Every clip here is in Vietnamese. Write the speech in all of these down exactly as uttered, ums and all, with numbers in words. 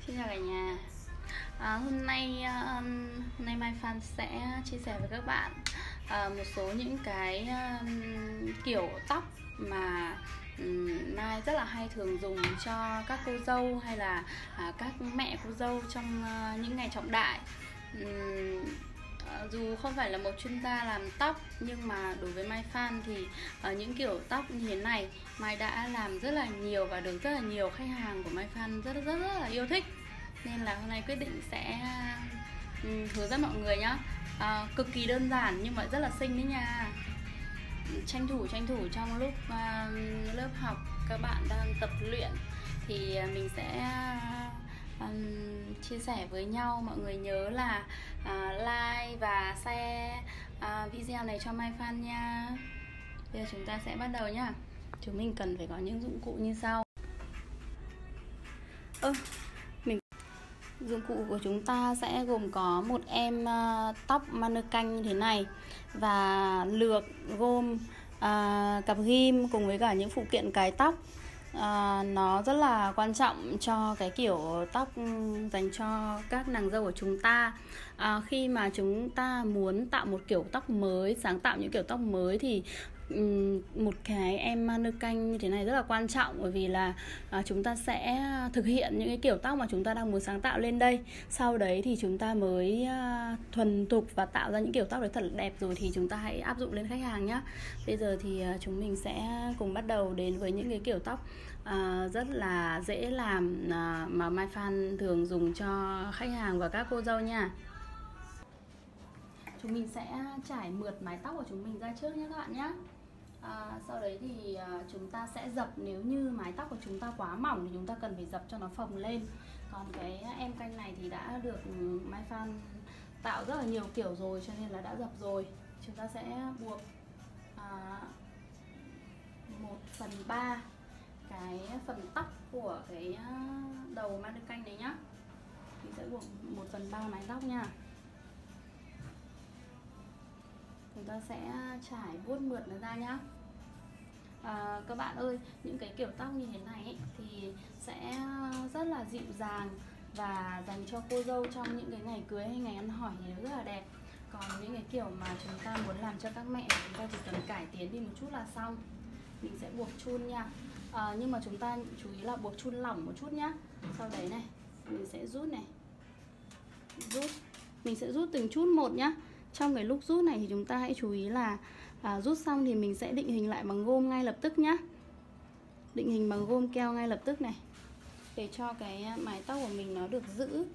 Xin chào cả nhà. À, hôm nay uh, hôm nay Mai Phan sẽ chia sẻ với các bạn uh, một số những cái uh, kiểu tóc mà um, Mai rất là hay thường dùng cho các cô dâu hay là uh, các mẹ cô dâu trong uh, những ngày trọng đại. Um, Uh, dù không phải là một chuyên gia làm tóc nhưng mà đối với Mai Phan thì uh, những kiểu tóc như thế này Mai đã làm rất là nhiều và được rất là nhiều khách hàng của Mai Phan rất rất rất là yêu thích, nên là hôm nay quyết định sẽ um, hướng dẫn mọi người nhá. Uh, cực kỳ đơn giản nhưng mà rất là xinh đấy nha. Tranh thủ tranh thủ trong lúc uh, lớp học các bạn đang tập luyện thì mình sẽ Um, chia sẻ với nhau. Mọi người nhớ là uh, like và share uh, video này cho Mai Phan nha. Bây giờ chúng ta sẽ bắt đầu nhá. Chúng mình cần phải có những dụng cụ như sau. Ơ, mình dụng cụ của chúng ta sẽ gồm có một em uh, tóc mannequin như thế này và lược, gôm, uh, cặp ghim cùng với cả những phụ kiện cài tóc. À, nó rất là quan trọng cho cái kiểu tóc dành cho các nàng dâu của chúng ta. À, khi mà chúng ta muốn tạo một kiểu tóc mới, sáng tạo những kiểu tóc mới thì um, một cái em mannequin như thế này rất là quan trọng, bởi vì là uh, chúng ta sẽ thực hiện những cái kiểu tóc mà chúng ta đang muốn sáng tạo lên đây. Sau đấy thì chúng ta mới uh, thuần thục và tạo ra những kiểu tóc đấy thật là đẹp rồi thì chúng ta hãy áp dụng lên khách hàng nhé. Bây giờ thì uh, chúng mình sẽ cùng bắt đầu đến với những cái kiểu tóc À, rất là dễ làm à, mà Mai Phan thường dùng cho khách hàng và các cô dâu nha. Chúng mình sẽ trải mượt mái tóc của chúng mình ra trước nhé các bạn nhé. à, Sau đấy thì à, chúng ta sẽ dập. Nếu như mái tóc của chúng ta quá mỏng thì chúng ta cần phải dập cho nó phồng lên. Còn cái em canh này thì đã được Mai Phan tạo rất là nhiều kiểu rồi cho nên là đã dập rồi. Chúng ta sẽ buộc à, một phần ba cái phần tóc của cái đầu mannequin này nhá. Mình sẽ buộc một phần ba mái tóc nha. Chúng ta sẽ trải vuốt mượt nó ra nhá. À, các bạn ơi, những cái kiểu tóc như thế này ấy, thì sẽ rất là dịu dàng và dành cho cô dâu trong những cái ngày cưới hay ngày ăn hỏi thì nó rất là đẹp. Còn những cái kiểu mà chúng ta muốn làm cho các mẹ chúng ta chỉ cần cải tiến đi một chút là xong. Mình sẽ buộc chun nha. À, nhưng mà chúng ta chú ý là buộc chun lỏng một chút nhá. Sau đấy này mình sẽ rút này, rút mình sẽ rút từng chút một nhá. Trong cái lúc rút này thì chúng ta hãy chú ý là à, rút xong thì mình sẽ định hình lại bằng gôm ngay lập tức nhá. Định hình bằng gôm keo ngay lập tức này, để cho cái mái tóc của mình nó được giữ.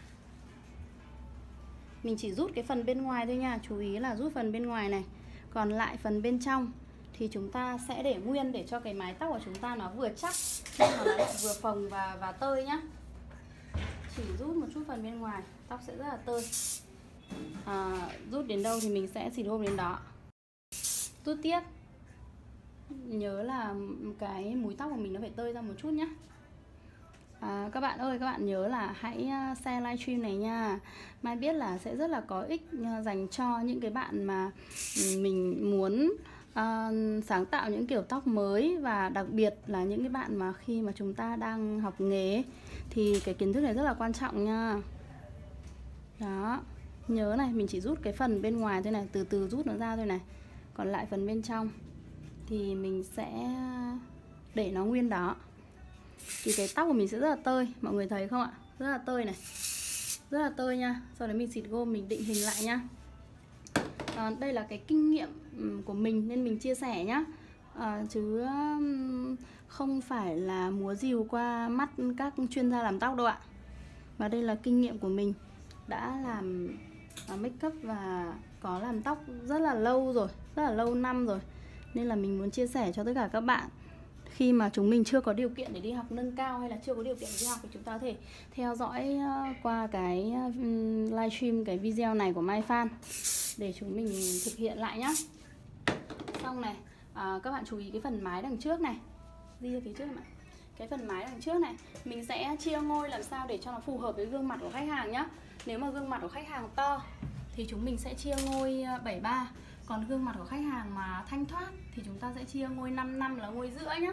Mình chỉ rút cái phần bên ngoài thôi nha. Chú ý là rút phần bên ngoài này, còn lại phần bên trong thì chúng ta sẽ để nguyên để cho cái mái tóc của chúng ta nó vừa chắc nhưng mà nó lại vừa phồng và, và tơi nhá. Chỉ rút một chút phần bên ngoài, tóc sẽ rất là tơi. à, Rút đến đâu thì mình sẽ xịt gôm đến đó. Rút tiếp. Nhớ là cái múi tóc của mình nó phải tơi ra một chút nhá. À, các bạn ơi, các bạn nhớ là hãy share livestream này nha. Mai biết là sẽ rất là có ích dành cho những cái bạn mà mình muốn Uh, sáng tạo những kiểu tóc mới, và đặc biệt là những cái bạn mà khi mà chúng ta đang học nghề thì cái kiến thức này rất là quan trọng nha. Đó, nhớ này, mình chỉ rút cái phần bên ngoài thôi này, từ từ rút nó ra thôi này. Còn lại phần bên trong thì mình sẽ để nó nguyên đó. Thì cái tóc của mình sẽ rất là tơi, mọi người thấy không ạ? Rất là tơi này, rất là tơi nha. Sau đấy mình xịt gôm, mình định hình lại nha. À, đây là cái kinh nghiệm của mình nên mình chia sẻ nhá, à, chứ không phải là múa rìu qua mắt các chuyên gia làm tóc đâu ạ. Và đây là kinh nghiệm của mình, đã làm make up và có làm tóc rất là lâu rồi, rất là lâu năm rồi, nên là mình muốn chia sẻ cho tất cả các bạn. Khi mà chúng mình chưa có điều kiện để đi học nâng cao hay là chưa có điều kiện để đi học thì chúng ta có thể theo dõi qua cái livestream, cái video này của Mai Phan để chúng mình thực hiện lại nhá. Xong này, à, các bạn chú ý cái phần mái đằng trước này, đi ra phía trước này. Cái phần mái đằng trước này mình sẽ chia ngôi làm sao để cho nó phù hợp với gương mặt của khách hàng nhá. Nếu mà gương mặt của khách hàng to thì chúng mình sẽ chia ngôi bảy ba. Còn gương mặt của khách hàng mà thanh thoát thì chúng ta sẽ chia ngôi năm năm là ngôi giữa nhá.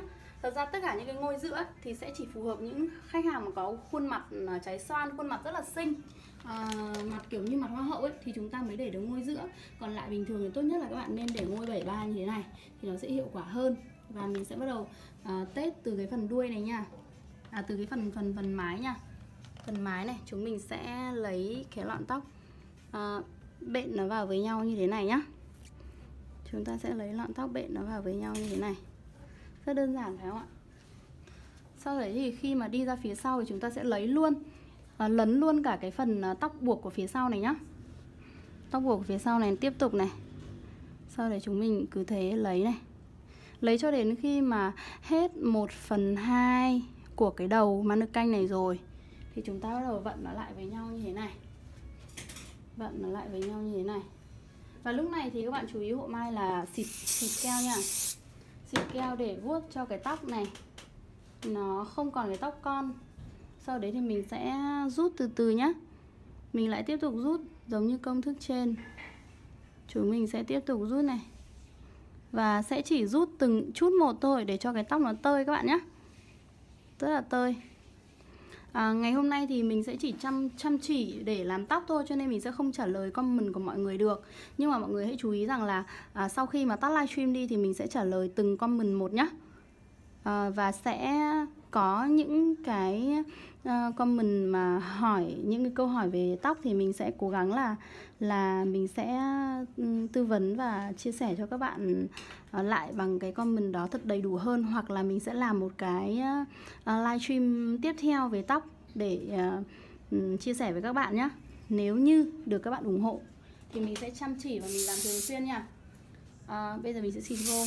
Thật ra tất cả những cái ngôi giữa thì sẽ chỉ phù hợp những khách hàng mà có khuôn mặt trái xoan, khuôn mặt rất là xinh, à, mặt kiểu như mặt hoa hậu ấy, thì chúng ta mới để được ngôi giữa. Còn lại bình thường thì tốt nhất là các bạn nên để ngôi bảy ba như thế này thì nó sẽ hiệu quả hơn. Và mình sẽ bắt đầu à, tết từ cái phần đuôi này nha, à, từ cái phần phần phần mái nha. Phần mái này chúng mình sẽ lấy cái lọn tóc à, bện nó vào với nhau như thế này nhá. Chúng ta sẽ lấy lọn tóc bện nó vào với nhau như thế này. Rất đơn giản phải không ạ? Sau đấy thì khi mà đi ra phía sau thì chúng ta sẽ lấy luôn à, lấn luôn cả cái phần tóc buộc của phía sau này nhá. Tóc buộc của phía sau này tiếp tục này. Sau đấy chúng mình cứ thế lấy này. Lấy cho đến khi mà hết một phần hai của cái đầu mà nước canh này rồi thì chúng ta bắt đầu vận nó lại với nhau như thế này. Vận nó lại với nhau như thế này. Và lúc này thì các bạn chú ý hộ Mai là xịt, xịt keo nha. Xịt keo để vuốt cho cái tóc này nó không còn cái tóc con. Sau đấy thì mình sẽ rút từ từ nhá. Mình lại tiếp tục rút giống như công thức trên. Chúng mình sẽ tiếp tục rút này. Và sẽ chỉ rút từng chút một thôi để cho cái tóc nó tơi các bạn nhé. Rất là tơi. à, Ngày hôm nay thì mình sẽ chỉ chăm, chăm chỉ để làm tóc thôi, cho nên mình sẽ không trả lời comment của mọi người được. Nhưng mà mọi người hãy chú ý rằng là à, sau khi mà tắt livestream đi thì mình sẽ trả lời từng comment một nhé. à, Và sẽ có những cái uh, comment mà hỏi những cái câu hỏi về tóc thì mình sẽ cố gắng là là mình sẽ um, tư vấn và chia sẻ cho các bạn uh, lại bằng cái comment đó thật đầy đủ hơn, hoặc là mình sẽ làm một cái uh, livestream tiếp theo về tóc để uh, um, chia sẻ với các bạn nhé. Nếu như được các bạn ủng hộ thì mình sẽ chăm chỉ và mình làm thường xuyên nha. uh, Bây giờ mình sẽ xịt gôm.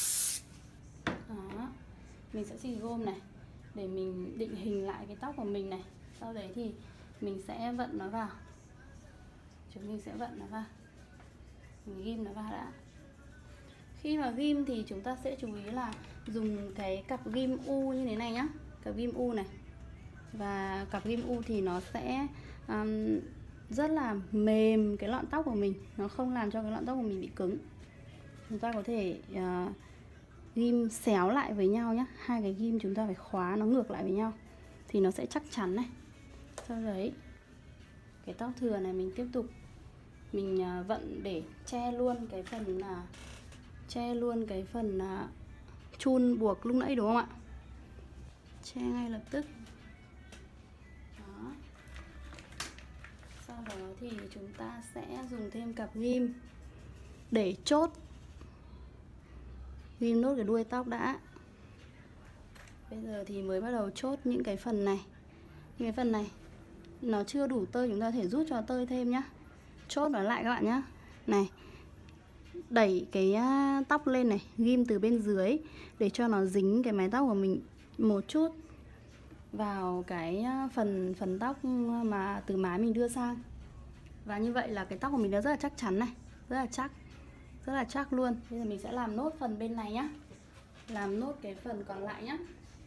Đó. Mình sẽ xịt gôm này để mình định hình lại cái tóc của mình này. Sau đấy thì mình sẽ vận nó vào. Chúng mình sẽ vận nó vào. Mình ghim nó vào đã. Khi mà ghim thì chúng ta sẽ chú ý là dùng cái cặp ghim U như thế này nhá. Cặp ghim U này. Và cặp ghim U thì nó sẽ um, rất là mềm cái lọn tóc của mình. Nó không làm cho cái lọn tóc của mình bị cứng. Chúng ta có thể uh, ghim xéo lại với nhau nhé. Hai cái ghim chúng ta phải khóa nó ngược lại với nhau thì nó sẽ chắc chắn này. Sau đấy cái tóc thừa này mình tiếp tục mình vận để che luôn cái phần là che luôn cái phần là chun buộc lúc nãy đúng không ạ? Che ngay lập tức. Đó. Sau đó thì chúng ta sẽ dùng thêm cặp ghim để chốt, ghim nốt cái đuôi tóc đã. Bây giờ thì mới bắt đầu chốt những cái phần này. Những cái phần này nó chưa đủ tơi, chúng ta có thể rút cho tơi thêm nhá. Chốt nó lại các bạn nhá. Này, đẩy cái tóc lên này, ghim từ bên dưới để cho nó dính cái mái tóc của mình một chút vào cái phần phần tóc mà từ mái mình đưa sang. Và như vậy là cái tóc của mình đã rất là chắc chắn này, rất là chắc, rất là chắc luôn. Bây giờ mình sẽ làm nốt phần bên này nhá. Làm nốt cái phần còn lại nhá.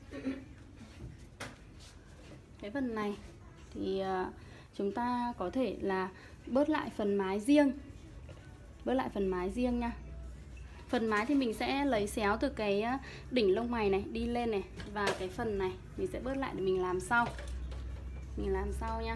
Cái phần này thì uh, chúng ta có thể là bớt lại phần mái riêng. Bớt lại phần mái riêng nha. Phần mái thì mình sẽ lấy xéo từ cái đỉnh lông mày này đi lên này. Và cái phần này mình sẽ bớt lại để mình làm sau. Mình làm sau nha.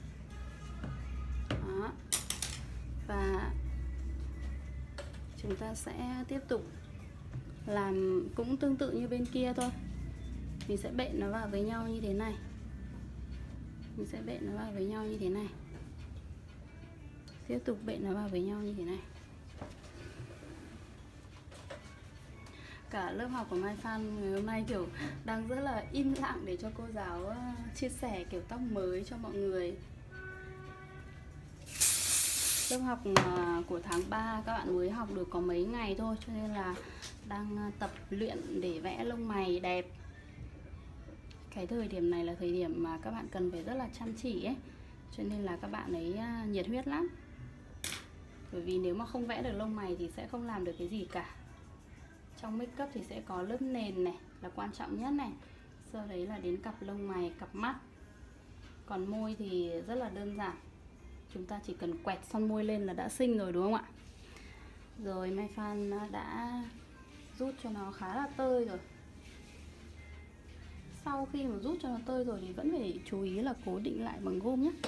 Đó. Và chúng ta sẽ tiếp tục làm cũng tương tự như bên kia thôi. Mình sẽ bện nó vào với nhau như thế này. Mình sẽ bện nó vào với nhau như thế này. Tiếp tục bện nó vào với nhau như thế này. Cả lớp học của Mai Phan ngày hôm nay kiểu đang rất là im lặng để cho cô giáo chia sẻ kiểu tóc mới cho mọi người. Lớp học của tháng ba các bạn mới học được có mấy ngày thôi, cho nên là đang tập luyện để vẽ lông mày đẹp. Cái thời điểm này là thời điểm mà các bạn cần phải rất là chăm chỉ ấy, cho nên là các bạn ấy nhiệt huyết lắm. Bởi vì nếu mà không vẽ được lông mày thì sẽ không làm được cái gì cả. Trong make up thì sẽ có lớp nền này là quan trọng nhất này. Sau đấy là đến cặp lông mày, cặp mắt. Còn môi thì rất là đơn giản. Chúng ta chỉ cần quẹt son môi lên là đã xinh rồi đúng không ạ? Rồi Mai Phan đã rút cho nó khá là tơi rồi. sau khi mà rút cho nó tơi rồi thì vẫn phải chú ý là cố định lại bằng gôm nhé.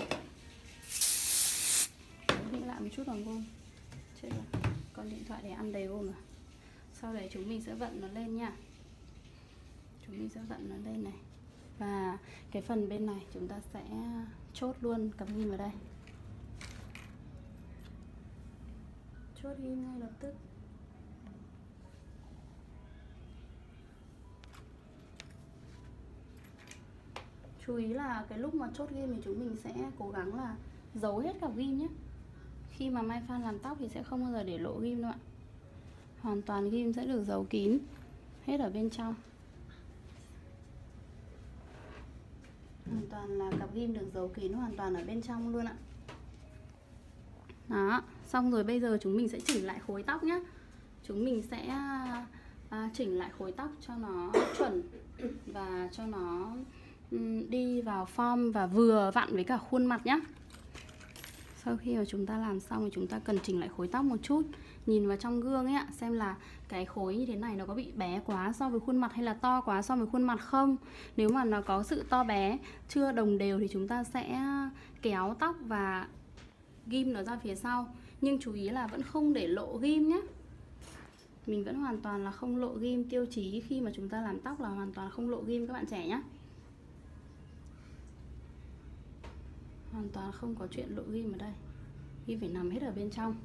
Cố định lại một chút bằng gôm. Chết rồi, con điện thoại để ăn đầy gôm rồi. Sau đấy chúng mình sẽ vận nó lên nha. Chúng mình sẽ vận nó lên này. Và cái phần bên này chúng ta sẽ chốt luôn cặp ghim vào đây. Chốt ghim ngay lập tức. Chú ý là cái lúc mà chốt ghim thì chúng mình sẽ cố gắng là giấu hết cặp ghim nhé. Khi mà Mai Phan làm tóc thì sẽ không bao giờ để lộ ghim đâu ạ. Hoàn toàn ghim sẽ được giấu kín hết ở bên trong. Hoàn toàn là cặp ghim được giấu kín hoàn toàn ở bên trong luôn ạ. Đó, xong rồi bây giờ chúng mình sẽ chỉnh lại khối tóc nhé. Chúng mình sẽ à, chỉnh lại khối tóc cho nó chuẩn và cho nó um, đi vào form và vừa vặn với cả khuôn mặt nhé. Sau khi mà chúng ta làm xong thì chúng ta cần chỉnh lại khối tóc một chút. Nhìn vào trong gương ấy ạ, xem là cái khối như thế này nó có bị bé quá so với khuôn mặt hay là to quá so với khuôn mặt không. Nếu mà nó có sự to bé chưa đồng đều thì chúng ta sẽ kéo tóc và ghim nó ra phía sau. Nhưng chú ý là vẫn không để lộ ghim nhé. Mình vẫn hoàn toàn là không lộ ghim. Tiêu chí khi mà chúng ta làm tóc là hoàn toàn không lộ ghim các bạn trẻ nhé. Hoàn toàn không có chuyện lộ ghim ở đây. Ghim phải nằm hết ở bên trong.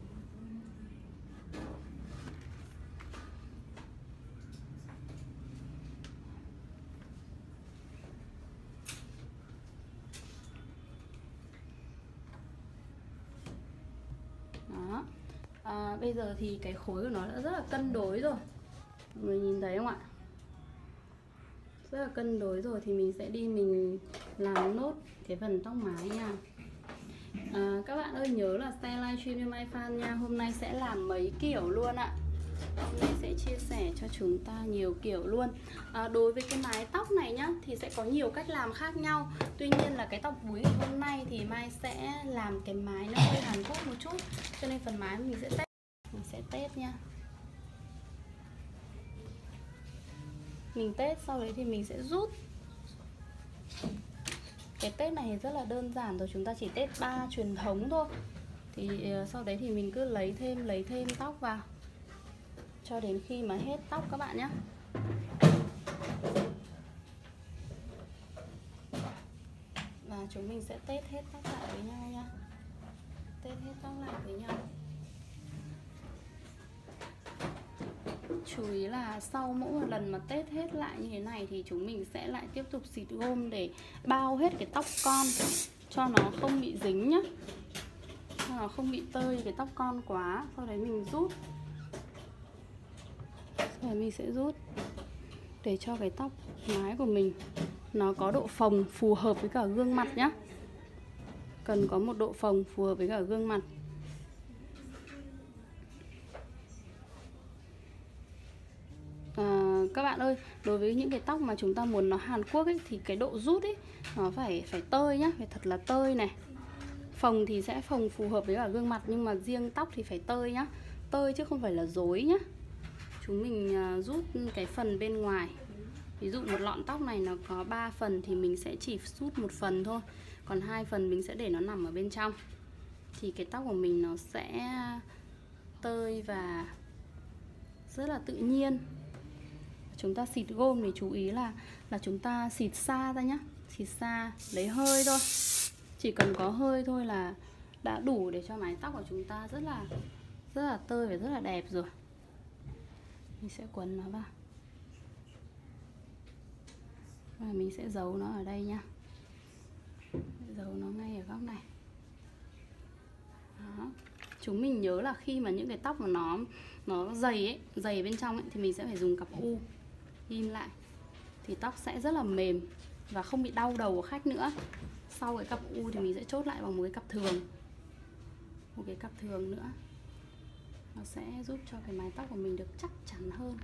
Đó. À, bây giờ thì cái khối của nó đã rất là cân đối rồi. Mọi người nhìn thấy không ạ? Rất là cân đối rồi thì mình sẽ đi mình làm nốt cái phần tóc mái nha. À, các bạn ơi nhớ là style livestream cho Mai Phan nha. Hôm nay sẽ làm mấy kiểu luôn ạ. Hôm nay sẽ chia sẻ cho chúng ta nhiều kiểu luôn. à, Đối với cái mái tóc này nhá thì sẽ có nhiều cách làm khác nhau. Tuy nhiên là cái tóc búi ngày hôm nay thì Mai sẽ làm cái mái nó hơi Hàn Quốc một chút, cho nên phần mái mình sẽ test. Mình sẽ test nha. Mình test sau đấy thì mình sẽ rút. Cái test này rất là đơn giản rồi, chúng ta chỉ test ba truyền thống thôi. Thì sau đấy thì mình cứ lấy thêm lấy thêm tóc vào cho đến khi mà hết tóc các bạn nhé. Và chúng mình sẽ test hết tóc lại với nhau nha. Test hết tóc lại với nhau. Chú ý là sau mỗi một lần mà test hết lại như thế này thì chúng mình sẽ lại tiếp tục xịt gôm để bao hết cái tóc con cho nó không bị dính nhá, cho nó không bị tơi cái tóc con quá. Sau đấy mình rút. Sau đấy mình sẽ rút để cho cái tóc mái của mình nó có độ phồng phù hợp với cả gương mặt nhá. Cần có một độ phồng phù hợp với cả gương mặt. À, các bạn ơi, đối với những cái tóc mà chúng ta muốn nó Hàn Quốc ấy thì cái độ rút ấy nó phải phải tơi nhá, phải thật là tơi này. Phồng thì sẽ phồng phù hợp với cả gương mặt, nhưng mà riêng tóc thì phải tơi nhá. Tơi chứ không phải là rối nhá. Chúng mình uh, rút cái phần bên ngoài. Ví dụ một lọn tóc này nó có ba phần thì mình sẽ chỉ rút một phần thôi, còn hai phần mình sẽ để nó nằm ở bên trong. Thì cái tóc của mình nó sẽ tơi và rất là tự nhiên. Chúng ta xịt gôm thì chú ý là là chúng ta xịt xa ra nhá. Xịt xa, lấy hơi thôi. Chỉ cần có hơi thôi là đã đủ để cho mái tóc của chúng ta rất là rất là tơi và rất là đẹp rồi. Mình sẽ quấn nó vào. Và mình sẽ giấu nó ở đây nha. Giấu nó ngay ở góc này. Đó. Chúng mình nhớ là khi mà những cái tóc mà nó nó dày ấy, dày bên trong ấy, thì mình sẽ phải dùng cặp u ghim lại. Thì tóc sẽ rất là mềm và không bị đau đầu của khách nữa. Sau cái cặp u thì mình sẽ chốt lại bằng một cái cặp thường. Một cái cặp thường nữa. Nó sẽ giúp cho cái mái tóc của mình được chắc chắn hơn.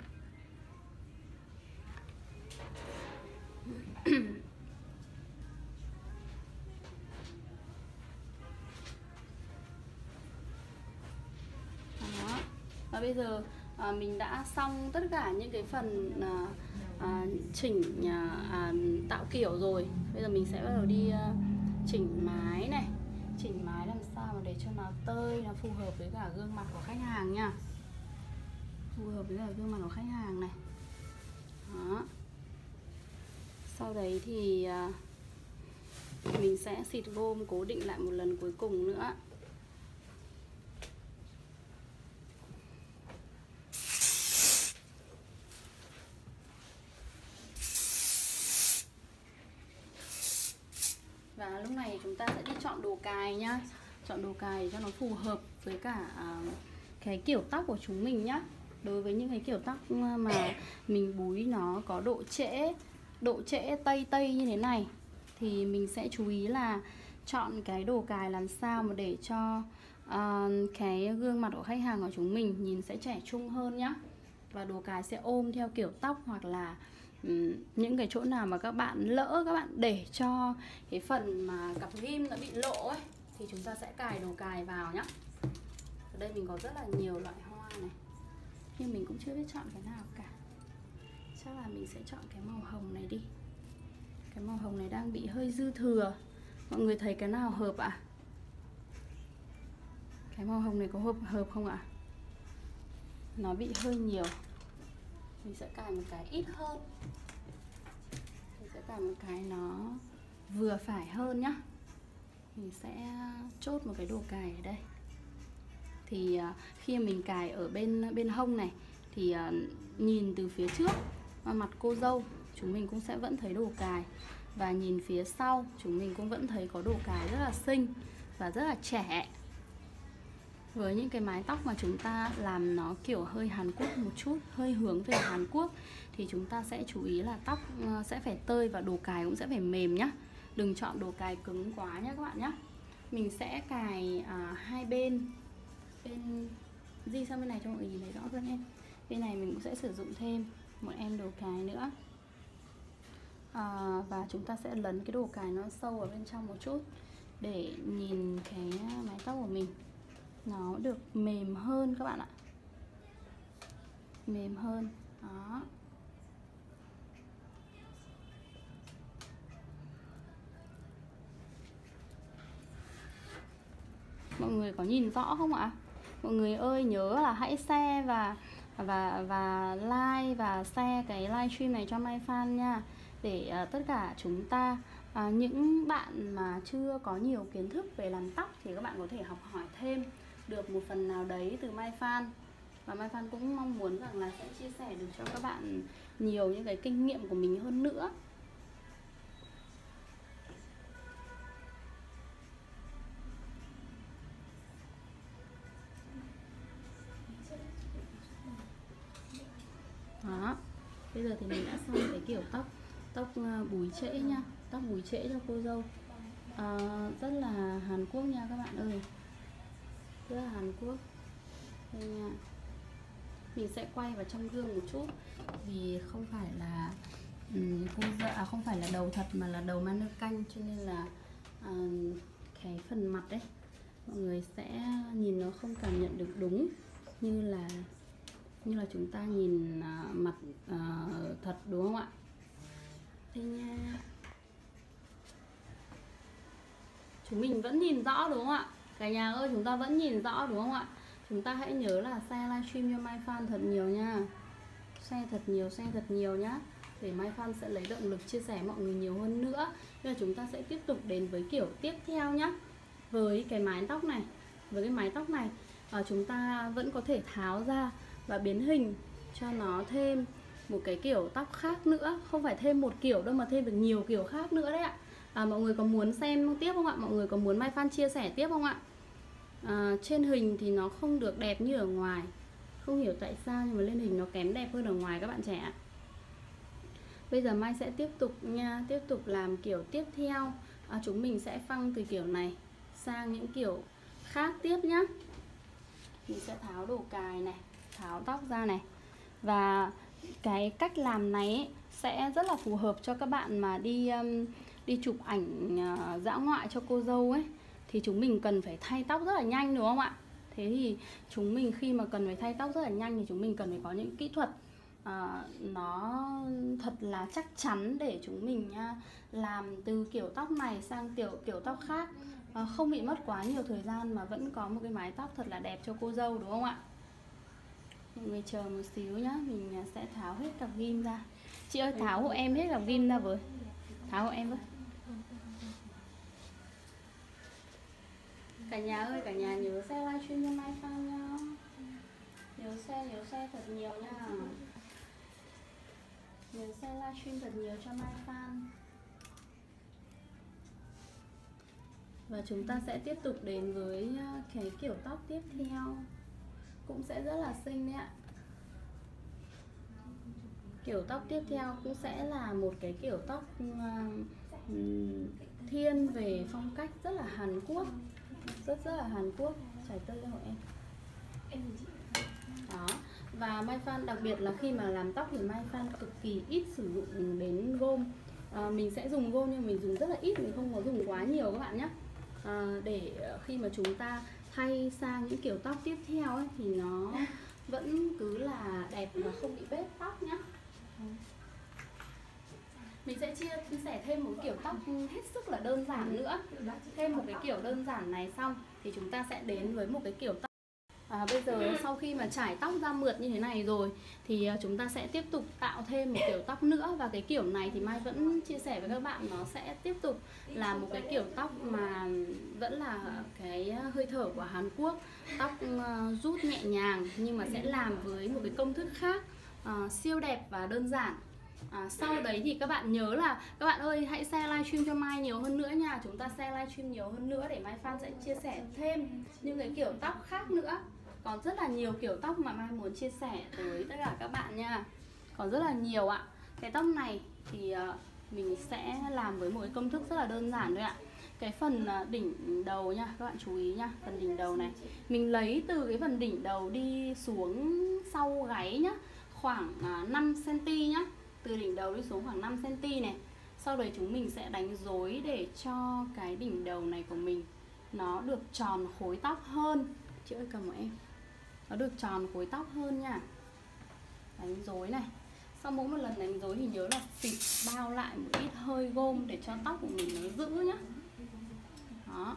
Đó. Và bây giờ à, mình đã xong tất cả những cái phần à, à, chỉnh à, à, tạo kiểu rồi. Bây giờ mình sẽ bắt đầu đi à, chỉnh mái này. Chỉnh mái làm sao mà để cho nó tơi, nó phù hợp với cả gương mặt của khách hàng nha. Phù hợp với cả gương mặt của khách hàng này. Đó. Sau đấy thì à, mình sẽ xịt gôm cố định lại một lần cuối cùng nữa. Và lúc này chúng ta sẽ đi chọn đồ cài nhá. Chọn đồ cài để cho nó phù hợp với cả à, cái kiểu tóc của chúng mình nhá. Đối với những cái kiểu tóc mà mình búi nó có độ trễ, độ trễ tây tây như thế này, thì mình sẽ chú ý là chọn cái đồ cài làm sao mà để cho uh, cái gương mặt của khách hàng của chúng mình nhìn sẽ trẻ trung hơn nhá. Và đồ cài sẽ ôm theo kiểu tóc, hoặc là um, những cái chỗ nào mà các bạn lỡ các bạn để cho cái phần mà cặp ghim nó bị lộ ấy, thì chúng ta sẽ cài đồ cài vào nhá. Ở đây mình có rất là nhiều loại hoa này, nhưng mình cũng chưa biết chọn cái nào cả. Chắc là mình sẽ chọn cái màu hồng này đi. Cái màu hồng này đang bị hơi dư thừa. Mọi người thấy cái nào hợp ạ? À? Cái màu hồng này có hợp hợp không ạ? À? Nó bị hơi nhiều. Mình sẽ cài một cái ít hơn. Mình sẽ cài một cái nó vừa phải hơn nhá. Mình sẽ chốt một cái đồ cài ở đây. Thì uh, khi mình cài ở bên bên hông này thì uh, nhìn từ phía trước mặt cô dâu chúng mình cũng sẽ vẫn thấy đồ cài, và nhìn phía sau chúng mình cũng vẫn thấy có đồ cài rất là xinh và rất là trẻ. Với những cái mái tóc mà chúng ta làm nó kiểu hơi Hàn Quốc một chút, hơi hướng về Hàn Quốc, thì chúng ta sẽ chú ý là tóc sẽ phải tơi và đồ cài cũng sẽ phải mềm nhá. Đừng chọn đồ cài cứng quá nhé các bạn nhé. Mình sẽ cài uh, hai bên. Bên di sang bên này cho mọi người nhìn thấy rõ hơn em. Bên này mình cũng sẽ sử dụng thêm một em đồ cài nữa. À, và chúng ta sẽ lấn cái đồ cài nó sâu ở bên trong một chút để nhìn cái mái tóc của mình nó được mềm hơn các bạn ạ. Mềm hơn. Đó. Mọi người có nhìn rõ không ạ? Mọi người ơi nhớ là hãy share và và và like và share cái livestream này cho My Fan nha, để uh, tất cả chúng ta uh, những bạn mà chưa có nhiều kiến thức về làm tóc thì các bạn có thể học hỏi thêm được một phần nào đấy từ My Fan. Và My Fan cũng mong muốn rằng là sẽ chia sẻ được cho các bạn nhiều những cái kinh nghiệm của mình hơn nữa. Đó. Bây giờ thì mình đã xong cái kiểu tóc tóc búi trễ nha, tóc búi trễ cho cô dâu. À, rất là Hàn Quốc nha các bạn ơi, rất là Hàn Quốc. Đây nha. Mình sẽ quay vào trong gương một chút vì không phải là um, cô dâu, à, không phải là đầu thật mà là đầu mannequin, cho nên là uh, cái phần mặt đấy mọi người sẽ nhìn nó không cảm nhận được đúng như là như là chúng ta nhìn uh, mặt uh, thật, đúng không ạ? Đây nha. Chúng mình vẫn nhìn rõ đúng không ạ? Cả nhà ơi, chúng ta vẫn nhìn rõ đúng không ạ? Chúng ta hãy nhớ là share livestream cho My Fan thật nhiều nha. Share thật nhiều, share thật nhiều nhá, để My Fan sẽ lấy động lực chia sẻ mọi người nhiều hơn nữa. Bây giờ chúng ta sẽ tiếp tục đến với kiểu tiếp theo nhá. Với cái mái tóc này, với cái mái tóc này uh, chúng ta vẫn có thể tháo ra và biến hình cho nó thêm một cái kiểu tóc khác nữa. Không phải thêm một kiểu đâu mà thêm được nhiều kiểu khác nữa đấy ạ. À, mọi người có muốn xem tiếp không ạ? Mọi người có muốn My Fan chia sẻ tiếp không ạ? À, trên hình thì nó không được đẹp như ở ngoài, không hiểu tại sao nhưng mà lên hình nó kém đẹp hơn ở ngoài các bạn trẻ ạ. Bây giờ Mai sẽ tiếp tục nha, tiếp tục làm kiểu tiếp theo. À, chúng mình sẽ phăng từ kiểu này sang những kiểu khác tiếp nhá. Mình sẽ tháo đồ cài này, tháo tóc ra này. Và cái cách làm này ấy, sẽ rất là phù hợp cho các bạn mà đi um, đi chụp ảnh uh, dã ngoại cho cô dâu ấy, thì chúng mình cần phải thay tóc rất là nhanh đúng không ạ? Thế thì chúng mình khi mà cần phải thay tóc rất là nhanh thì chúng mình cần phải có những kỹ thuật à, nó thật là chắc chắn để chúng mình nha, làm từ kiểu tóc này sang kiểu kiểu tóc khác, à, không bị mất quá nhiều thời gian mà vẫn có một cái mái tóc thật là đẹp cho cô dâu, đúng không ạ? Mọi người chờ một xíu nhá, mình sẽ tháo hết cặp ghim ra. Chị ơi, tháo hộ em hết cặp ghim ra với. Tháo hộ em với. Cả nhà ơi, cả nhà nhớ share livestream cho Mai Phan nha. Nhớ share, nhớ share thật nhiều nha. Nhớ share livestream thật nhiều cho Mai Phan. Và chúng ta sẽ tiếp tục đến với cái kiểu tóc tiếp theo, cũng sẽ rất là xinh đấy ạ. Kiểu tóc tiếp theo cũng sẽ là một cái kiểu tóc uh, thiên về phong cách rất là Hàn Quốc, rất rất là Hàn Quốc. Trải tơi cho em. Đó. Và Mai Phan đặc biệt là khi mà làm tóc thì Mai Phan cực kỳ ít sử dụng đến gôm. À, mình sẽ dùng gôm nhưng mình dùng rất là ít, mình không có dùng quá nhiều các bạn nhé. À, để khi mà chúng ta thay sang những kiểu tóc tiếp theo ấy, thì nó vẫn cứ là đẹp và không bị bết tóc nhá. Mình sẽ chia sẻ thêm một kiểu tóc hết sức là đơn giản nữa. Thêm một cái kiểu đơn giản này xong thì chúng ta sẽ đến với một cái kiểu tóc. À, bây giờ sau khi mà trải tóc ra mượt như thế này rồi thì chúng ta sẽ tiếp tục tạo thêm một kiểu tóc nữa. Và cái kiểu này thì Mai vẫn chia sẻ với các bạn, nó sẽ tiếp tục là một cái kiểu tóc mà vẫn là cái hơi thở của Hàn Quốc. Tóc uh, rút nhẹ nhàng nhưng mà sẽ làm với một cái công thức khác, uh, siêu đẹp và đơn giản. À, sau đấy thì các bạn nhớ là các bạn ơi hãy share livestream cho Mai nhiều hơn nữa nha. Chúng ta share livestream nhiều hơn nữa để Mai Phan sẽ chia sẻ thêm những cái kiểu tóc khác nữa. Còn rất là nhiều kiểu tóc mà Mai muốn chia sẻ tới tất cả các bạn nha. Còn rất là nhiều ạ. Cái tóc này thì uh, mình sẽ làm với một cái công thức rất là đơn giản thôi ạ. Cái phần uh, đỉnh đầu nha, các bạn chú ý nha. Phần đỉnh đầu này mình lấy từ cái phần đỉnh đầu đi xuống sau gáy nhá, khoảng uh, năm xăng-ti-mét nhá. Từ đỉnh đầu đi xuống khoảng năm xăng-ti-mét này. Sau đấy chúng mình sẽ đánh rối để cho cái đỉnh đầu này của mình nó được tròn khối tóc hơn. Chị ơi cầm của em. Nó được tròn khối tóc hơn nha. Đánh rối này. Sau mỗi một lần đánh rối thì nhớ là xịt bao lại một ít hơi gôm để cho tóc của mình nó giữ nhá. Đó.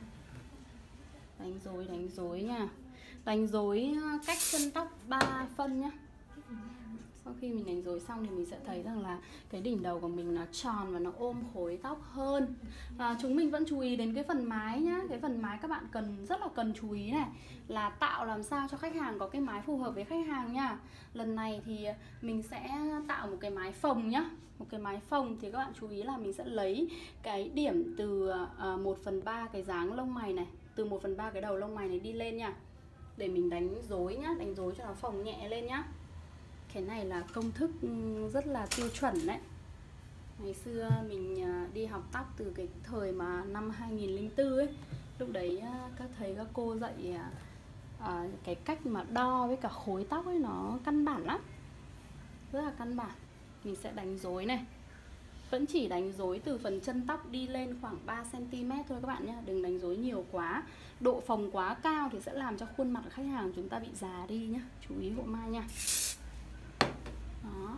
Đánh rối, đánh rối nha. Đánh rối cách chân tóc ba phân nhá. Sau khi mình đánh rối xong thì mình sẽ thấy rằng là cái đỉnh đầu của mình nó tròn và nó ôm khối tóc hơn. À, chúng mình vẫn chú ý đến cái phần mái nhá. Cái phần mái các bạn cần rất là cần chú ý này, là tạo làm sao cho khách hàng có cái mái phù hợp với khách hàng nha. Lần này thì mình sẽ tạo một cái mái phồng nhá. Một cái mái phồng thì các bạn chú ý là mình sẽ lấy cái điểm từ một phần ba cái dáng lông mày này, từ một phần ba cái đầu lông mày này đi lên nha. Để mình đánh rối nhá, đánh rối cho nó phồng nhẹ lên nhá. Cái này là công thức rất là tiêu chuẩn đấy. Ngày xưa mình đi học tóc từ cái thời mà năm hai nghìn lẻ bốn ấy. Lúc đấy các thầy các cô dạy à, cái cách mà đo với cả khối tóc ấy nó căn bản lắm. Rất là căn bản. Mình sẽ đánh rối này. Vẫn chỉ đánh rối từ phần chân tóc đi lên khoảng ba xăng-ti-mét thôi các bạn nhé. Đừng đánh rối nhiều quá. Độ phồng quá cao thì sẽ làm cho khuôn mặt của khách hàng chúng ta bị già đi nhá. Chú ý hộ Mai nha. Đó.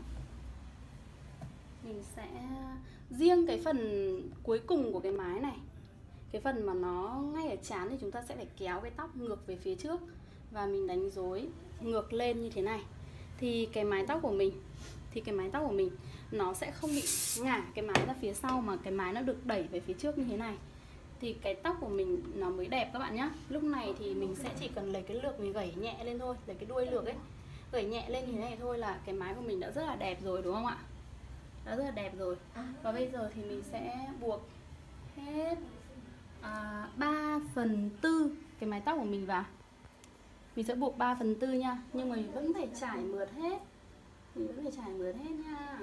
Mình sẽ riêng cái phần cuối cùng của cái mái này, cái phần mà nó ngay ở trán thì chúng ta sẽ phải kéo cái tóc ngược về phía trước và mình đánh rối ngược lên như thế này. Thì cái mái tóc của mình Thì cái mái tóc của mình nó sẽ không bị ngả cái mái ra phía sau, mà cái mái nó được đẩy về phía trước như thế này. Thì cái tóc của mình nó mới đẹp các bạn nhé. Lúc này thì mình sẽ chỉ cần lấy cái lược mình gẩy nhẹ lên thôi, lấy cái đuôi lược ấy, gẩy nhẹ lên như thế này thôi là cái mái của mình đã rất là đẹp rồi, đúng không ạ? Đã rất là đẹp rồi. Và bây giờ thì mình sẽ buộc hết à, ba phần tư cái mái tóc của mình vào. Mình sẽ buộc ba phần tư nha. Nhưng mà mình vẫn phải trải mượt hết. Mình vẫn phải trải mượt hết nha.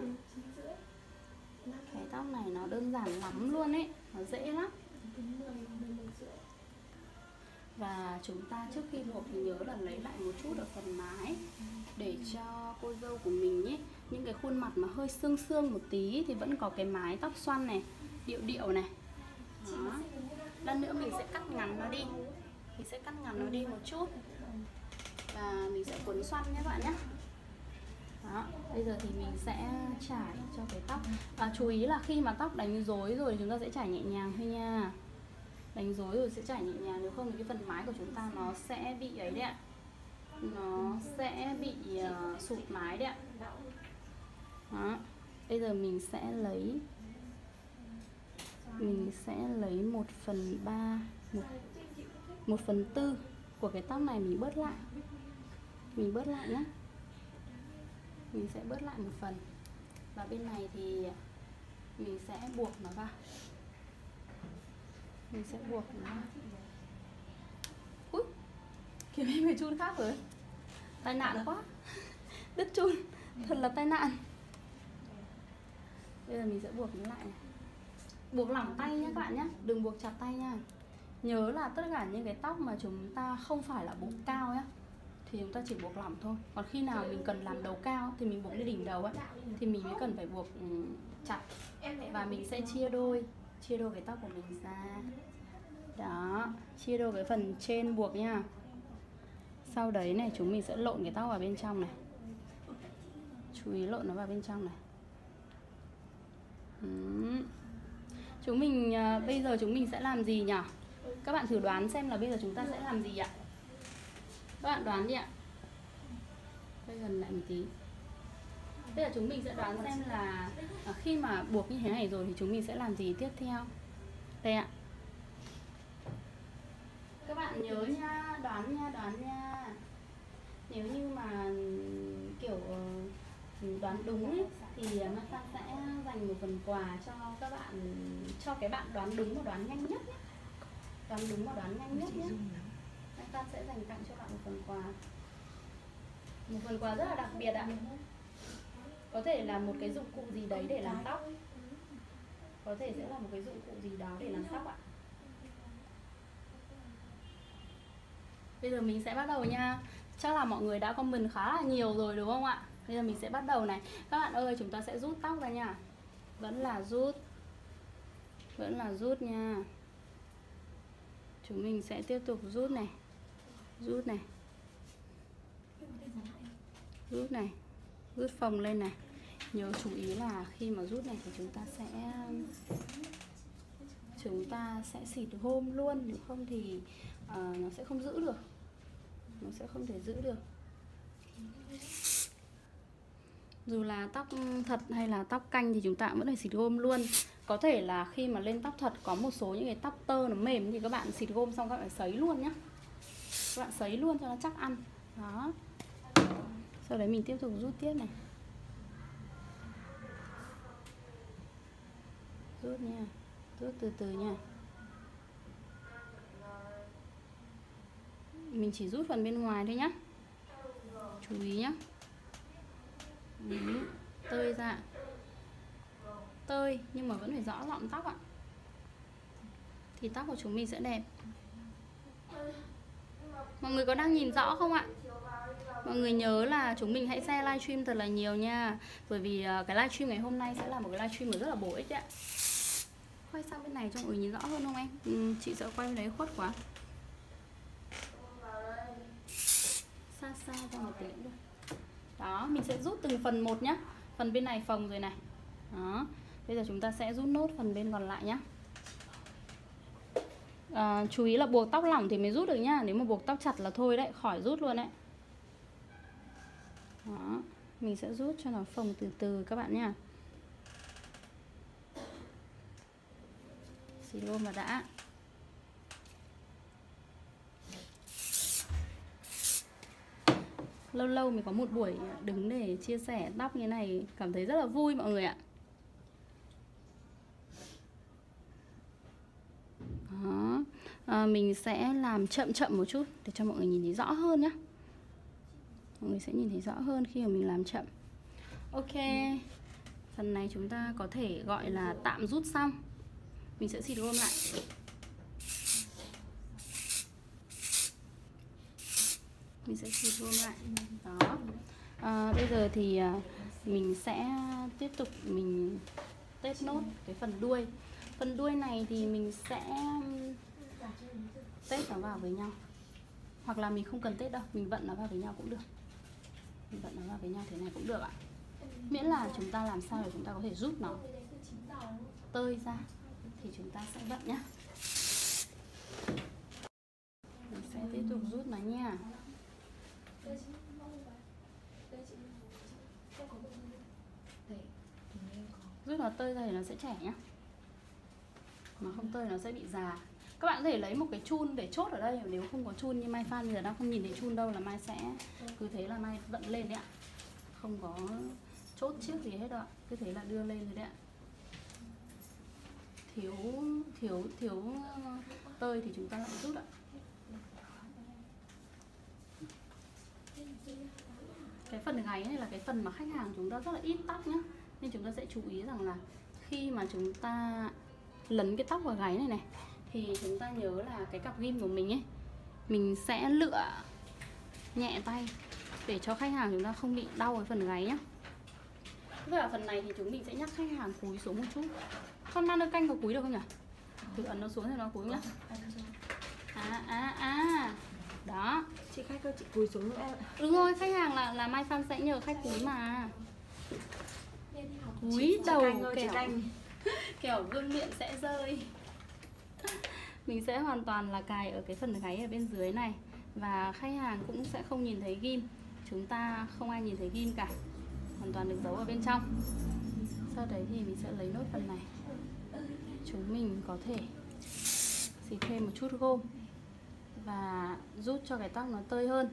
Cái tóc này nó đơn giản lắm luôn ấy, nó dễ lắm. Và chúng ta trước khi buộc thì nhớ là lấy lại một chút ở phần mái để cho cô dâu của mình nhé, những cái khuôn mặt mà hơi xương xương một tí thì vẫn có cái mái tóc xoăn này, điệu điệu này. Đó. Lần nữa mình sẽ cắt ngắn nó đi. Mình sẽ cắt ngắn nó đi một chút. Và mình sẽ quấn xoăn nhé các bạn nhé. Đó, bây giờ thì mình sẽ trải cho cái tóc. À, chú ý là khi mà tóc đánh rối rồi thì chúng ta sẽ trải nhẹ nhàng thôi nha. Đánh rối rồi sẽ trải nhẹ nhàng, nếu không thì cái phần mái của chúng ta nó sẽ bị ấy đấy ạ. Nó sẽ bị uh, sụt mái đấy ạ. Đó, bây giờ mình sẽ lấy Mình sẽ lấy một phần ba, một, một phần tư của cái tóc này mình bớt lại. Mình bớt lại nhé. Mình sẽ bớt lại một phần. Và bên này thì mình sẽ buộc nó vào. Mình sẽ buộc nó vào. Ui, kiểu em phải chun khác rồi. Tai nạn quá. Đứt chun, thật là tai nạn. Bây giờ mình sẽ buộc nó lại này. Buộc lỏng tay nhé các bạn nhé, đừng buộc chặt tay nha. Nhớ là tất cả những cái tóc mà chúng ta không phải là buộc cao nhé, thì chúng ta chỉ buộc lỏng thôi. Còn khi nào mình cần làm đầu cao thì mình buộc lên đỉnh đầu ấy, thì mình mới cần phải buộc um, chặt. Và mình sẽ chia đôi Chia đôi cái tóc của mình ra. Đó, chia đôi cái phần trên buộc nha. Sau đấy này chúng mình sẽ lộn cái tóc vào bên trong này. Chú ý lộn nó vào bên trong này. Uhm. Chúng mình uh, bây giờ chúng mình sẽ làm gì nhỉ? Các bạn thử đoán xem là bây giờ chúng ta sẽ làm gì ạ? Các bạn đoán đi ạ. Quay gần lại một tí. Bây giờ chúng mình sẽ đoán xem là uh, khi mà buộc như thế này rồi thì chúng mình sẽ làm gì tiếp theo. Đây ạ. Các bạn nhớ nha, đoán nha, đoán nha. Nếu như mà kiểu uh, đoán đúng ấy, thì Mata sẽ dành một phần quà cho các bạn, cho cái bạn đoán đúng và đoán nhanh nhất nhé. Đoán đúng và đoán nhanh nhất nhé. Mata sẽ dành tặng cho bạn một phần quà. Một phần quà rất là đặc biệt ạ. Có thể là một cái dụng cụ gì đấy để làm tóc. Có thể sẽ là một cái dụng cụ gì đó để làm tóc ạ. Bây giờ mình sẽ bắt đầu nha. Chắc là mọi người đã comment khá là nhiều rồi đúng không ạ? Bây giờ mình sẽ bắt đầu này. Các bạn ơi, chúng ta sẽ rút tóc ra nha. Vẫn là rút. Vẫn là rút nha. Chúng mình sẽ tiếp tục rút này. Rút này. Rút này. Rút phồng lên này. Nhớ chú ý là khi mà rút này thì chúng ta sẽ Chúng ta sẽ xịt gôm luôn. Nếu không thì uh, nó sẽ không giữ được. Nó sẽ không thể giữ được. Dù là tóc thật hay là tóc canh thì chúng ta vẫn phải xịt gôm luôn. Có thể là khi mà lên tóc thật có một số những cái tóc tơ nó mềm thì các bạn xịt gôm xong các bạn sấy luôn nhá. Các bạn sấy luôn cho nó chắc ăn. Đó. Sau đấy mình tiếp tục rút tiếp này. Rút nha. Rút từ từ nha. Mình chỉ rút phần bên ngoài thôi nhá. Chú ý nhá. Ừ, tơi ra. Tơi nhưng mà vẫn phải rõ gọn tóc ạ. Thì tóc của chúng mình sẽ đẹp. Mọi người có đang nhìn rõ không ạ? Mọi người nhớ là chúng mình hãy share livestream thật là nhiều nha. Bởi vì cái livestream ngày hôm nay sẽ là một cái livestream rất là bổ ích ạ. Quay sang bên này cho mọi người nhìn rõ hơn không em? Ừ, chị sợ quay bên đấy khuất quá. Xa xa ra một tí nữa. Đó, mình sẽ rút từng phần một nhá. Phần bên này phồng rồi này. Đó, bây giờ chúng ta sẽ rút nốt phần bên còn lại nhá. À, chú ý là buộc tóc lỏng thì mới rút được nhá. Nếu mà buộc tóc chặt là thôi đấy, khỏi rút luôn đấy. Đó, mình sẽ rút cho nó phồng từ từ các bạn nha. Xì luôn mà đã. Lâu lâu mình có một buổi đứng để chia sẻ tóc như này, cảm thấy rất là vui mọi người ạ. Đó. À, mình sẽ làm chậm chậm một chút để cho mọi người nhìn thấy rõ hơn nhé. Mọi người sẽ nhìn thấy rõ hơn khi mà mình làm chậm. Ok, phần này chúng ta có thể gọi là tạm rút xong. Mình sẽ xịt gôm lại. Mình sẽ xịt gôm lại. Đó. À, bây giờ thì à, mình sẽ tiếp tục mình tết nốt cái phần đuôi. Phần đuôi này thì mình sẽ tết nó vào với nhau. Hoặc là mình không cần tết đâu, mình vận nó vào với nhau cũng được. Mình vận nó vào với nhau thế này cũng được ạ. Miễn là chúng ta làm sao để chúng ta có thể rút nó tơi ra thì chúng ta sẽ vận nhá. Mình sẽ tiếp tục rút nó nha. Rút nó tơi ra thì nó sẽ trẻ nhá. Mà không tơi nó sẽ bị già. Các bạn có thể lấy một cái chun để chốt ở đây. Nếu không có chun như Mai Phan bây giờ đang không nhìn thấy chun đâu, là Mai sẽ cứ thế là Mai vận lên đấy ạ. Không có chốt trước gì hết đâu ạ. Cứ thế là đưa lên thôi đấy ạ. Thiếu thiếu thiếu tơi thì chúng ta lại rút ạ. Cái phần gáy này là cái phần mà khách hàng chúng ta rất là ít tóc nhá. Nên chúng ta sẽ chú ý rằng là khi mà chúng ta lấn cái tóc vào gáy này này thì chúng ta nhớ là cái cặp ghim của mình ấy, mình sẽ lựa nhẹ tay để cho khách hàng chúng ta không bị đau cái phần gáy nhá. Với ở phần này thì chúng mình sẽ nhắc khách hàng cúi xuống một chút. Con man ơi, canh có cúi được không nhỉ? Thử ấn nó xuống thì nó cúi nhá. À à à. Đó. Chị khách ơi, chị cúi xuống nữa em ạ. Đúng rồi, khách hàng là là Mai Phan sẽ nhờ khách cúi mà. Cúi đầu ơi, kẻo kẻo gương miệng sẽ rơi. Mình sẽ hoàn toàn là cài ở cái phần gáy ở bên dưới này. Và khách hàng cũng sẽ không nhìn thấy ghim. Chúng ta không ai nhìn thấy ghim cả. Hoàn toàn được giấu ở bên trong. Sau đấy thì mình sẽ lấy nốt phần này. Chúng mình có thể xịt thêm một chút gôm và giúp cho cái tóc nó tơi hơn.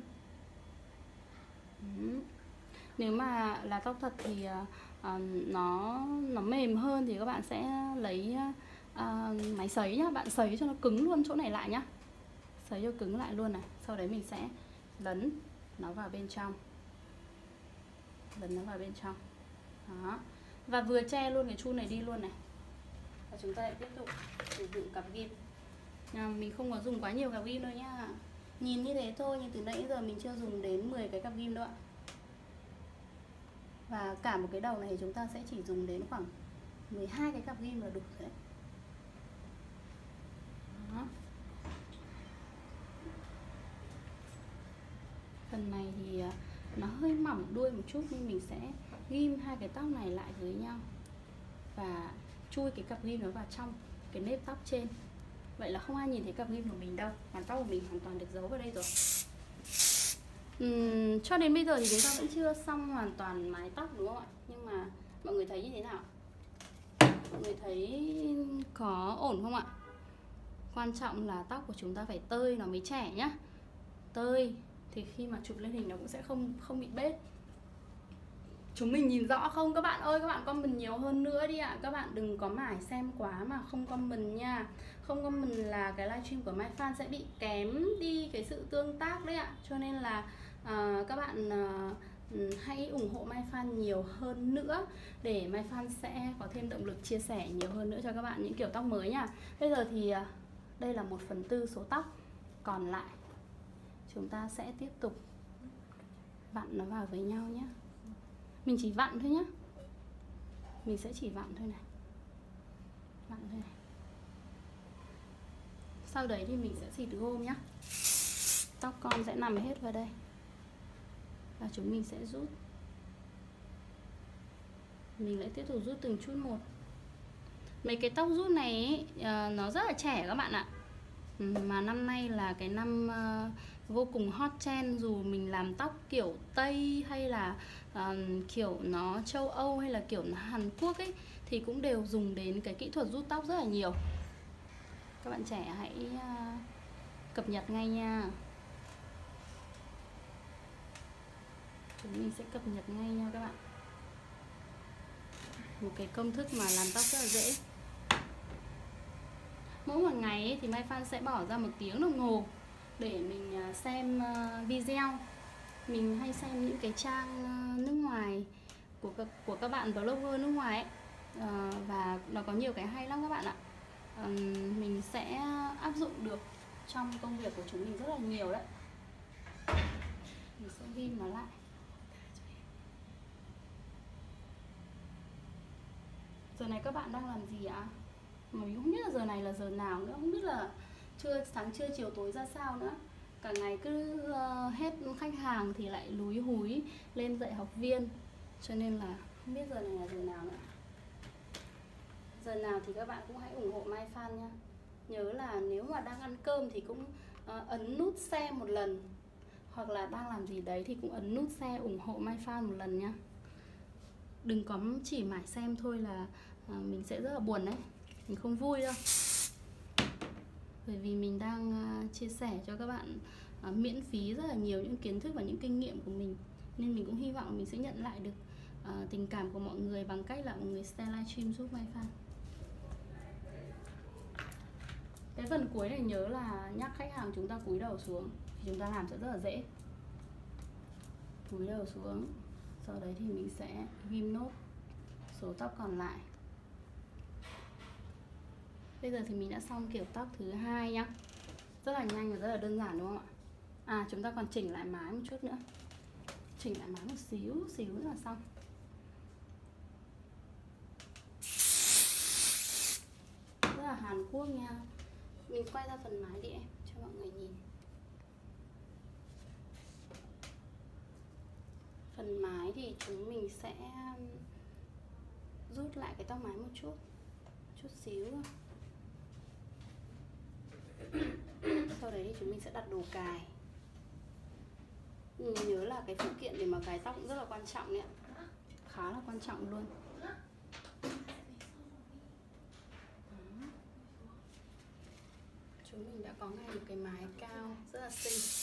Ừ. Nếu mà là tóc thật thì uh, nó nó mềm hơn thì các bạn sẽ lấy uh, máy sấy nhá. Bạn sấy cho nó cứng luôn chỗ này lại nhá. Sấy cho cứng lại luôn này. Sau đấy mình sẽ lấn nó vào bên trong. Lấn nó vào bên trong. Đó. Và vừa che luôn cái chun này đi luôn này. Và chúng ta lại tiếp tục sử dụng cặp ghim. À, mình không có dùng quá nhiều cặp ghim đâu nhá. Nhìn như thế thôi, nhưng từ nãy giờ mình chưa dùng đến mười cái cặp ghim đâu ạ. Và cả một cái đầu này chúng ta sẽ chỉ dùng đến khoảng mười hai cái cặp ghim là đủ rồi đấy. Đó. Phần này thì nó hơi mỏng đuôi một chút nên mình sẽ ghim hai cái tóc này lại với nhau và chui cái cặp ghim nó vào trong cái nếp tóc trên. Vậy là không ai nhìn thấy cặp ghim của mình đâu. Còn tóc của mình hoàn toàn được giấu vào đây rồi. uhm, Cho đến bây giờ thì chúng ta vẫn chưa xong hoàn toàn mái tóc đúng không ạ? Nhưng mà mọi người thấy như thế nào? Mọi người thấy có ổn không ạ? Quan trọng là tóc của chúng ta phải tơi nó mới trẻ nhá. Tơi thì khi mà chụp lên hình nó cũng sẽ không không bị bết. Chúng mình nhìn rõ không các bạn ơi? Các bạn comment nhiều hơn nữa đi ạ. Các bạn đừng có mải xem quá mà không comment nha. Không comment là cái livestream của Mai Phan sẽ bị kém đi cái sự tương tác đấy ạ. Cho nên là uh, các bạn uh, hãy ủng hộ Mai Phan nhiều hơn nữa để Mai Phan sẽ có thêm động lực chia sẻ nhiều hơn nữa cho các bạn những kiểu tóc mới nha. Bây giờ thì uh, đây là một phần tư số tóc. Còn lại chúng ta sẽ tiếp tục vặn nó vào với nhau nhé. Mình chỉ vặn thôi nhé. Mình sẽ chỉ vặn thôi này. Vặn thôi này. Sau đấy thì mình sẽ xịt gôm nhé. Tóc con sẽ nằm hết vào đây. Và chúng mình sẽ rút. Mình lại tiếp tục rút từng chút một. Mấy cái tóc rút này ấy, uh, nó rất là trẻ các bạn ạ. Mà năm nay là cái năm uh, vô cùng hot trend. Dù mình làm tóc kiểu Tây hay là uh, kiểu nó châu Âu hay là kiểu nó Hàn Quốc ấy, thì cũng đều dùng đến cái kỹ thuật rút tóc rất là nhiều. Các bạn trẻ hãy uh, cập nhật ngay nha. Chúng mình sẽ cập nhật ngay nha các bạn. Một cái công thức mà làm tóc rất là dễ. Mỗi một ngày ấy, thì Mai Phan sẽ bỏ ra một tiếng đồng hồ để mình xem video. Mình hay xem những cái trang nước ngoài của các, của các bạn vlogger nước ngoài ấy. À, và nó có nhiều cái hay lắm các bạn ạ. à, Mình sẽ áp dụng được trong công việc của chúng mình rất là nhiều đấy. Mình sẽ ghim nó lại. Giờ này các bạn đang làm gì ạ? Mà mình không biết là giờ này là giờ nào nữa. Không biết là trưa, sáng trưa chiều tối ra sao nữa. cả ngày cứ uh, hết khách hàng thì lại lúi húi lên dạy học viên, cho nên là không biết giờ này là giờ nào nữa. Giờ nào thì các bạn cũng hãy ủng hộ Mai Phan nha. Nhớ là nếu mà đang ăn cơm thì cũng uh, ấn nút share một lần, hoặc là đang làm gì đấy thì cũng ấn nút share ủng hộ Mai Phan một lần nha. Đừng có chỉ mãi xem thôi là uh, mình sẽ rất là buồn đấy, mình không vui đâu. Bởi vì mình đang uh, chia sẻ cho các bạn uh, miễn phí rất là nhiều những kiến thức và những kinh nghiệm của mình, nên mình cũng hy vọng mình sẽ nhận lại được uh, tình cảm của mọi người bằng cách là mọi người share livestream giúp Mai Phan. Cái phần cuối này nhớ là nhắc khách hàng chúng ta cúi đầu xuống thì chúng ta làm sẽ rất là dễ. Cúi đầu xuống, sau đấy thì mình sẽ ghim nốt số tóc còn lại. Bây giờ thì mình đã xong kiểu tóc thứ hai nhá. Rất là nhanh và rất là đơn giản đúng không ạ? À, chúng ta còn chỉnh lại mái một chút nữa. Chỉnh lại mái một xíu, xíu nữa là xong. Rất là Hàn Quốc nha. Mình quay ra phần mái đi em, cho mọi người nhìn. Phần mái thì chúng mình sẽ rút lại cái tóc mái một chút. Chút xíu thôi. Sau đấy thì chúng mình sẽ đặt đồ cài. Nhớ là cái phụ kiện để mà cài tóc cũng rất là quan trọng đấy ạ. Khá là quan trọng luôn. Chúng mình đã có ngay một cái mái cao rất là xinh.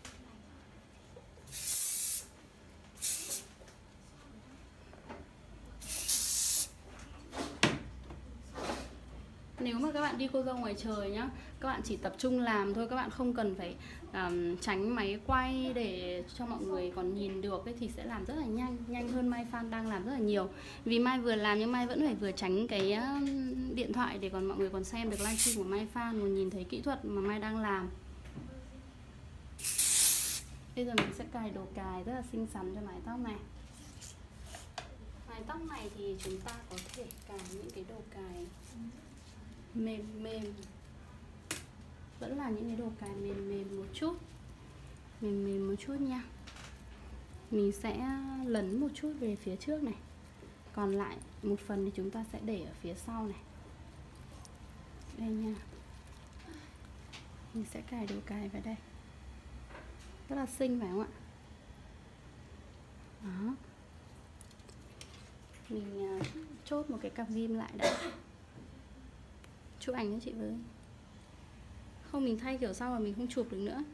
Nếu mà các bạn đi cô dâu ngoài trời nhá, các bạn chỉ tập trung làm thôi, các bạn không cần phải um, tránh máy quay để cho mọi người còn nhìn được ấy, thì sẽ làm rất là nhanh, nhanh hơn Mai Phan đang làm rất là nhiều. Vì Mai vừa làm nhưng Mai vẫn phải vừa tránh cái uh, điện thoại để còn mọi người còn xem được livestream của Mai Phan, và nhìn thấy kỹ thuật mà Mai đang làm. Bây giờ mình sẽ cài đồ cài rất là xinh xắn cho mái tóc này. Mái tóc này thì chúng ta có thể cài những cái đồ cài mềm mềm, vẫn là những cái đồ cài mềm mềm một chút, mềm mềm một chút nha. Mình sẽ lấn một chút về phía trước này, còn lại một phần thì chúng ta sẽ để ở phía sau này. Đây nha, mình sẽ cài đồ cài vào đây, rất là xinh phải không ạ? Đó, mình chốt một cái cặp ghim lại đã. Chụp ảnh cho chị với. Không mình thay kiểu sau mà mình không chụp được nữa.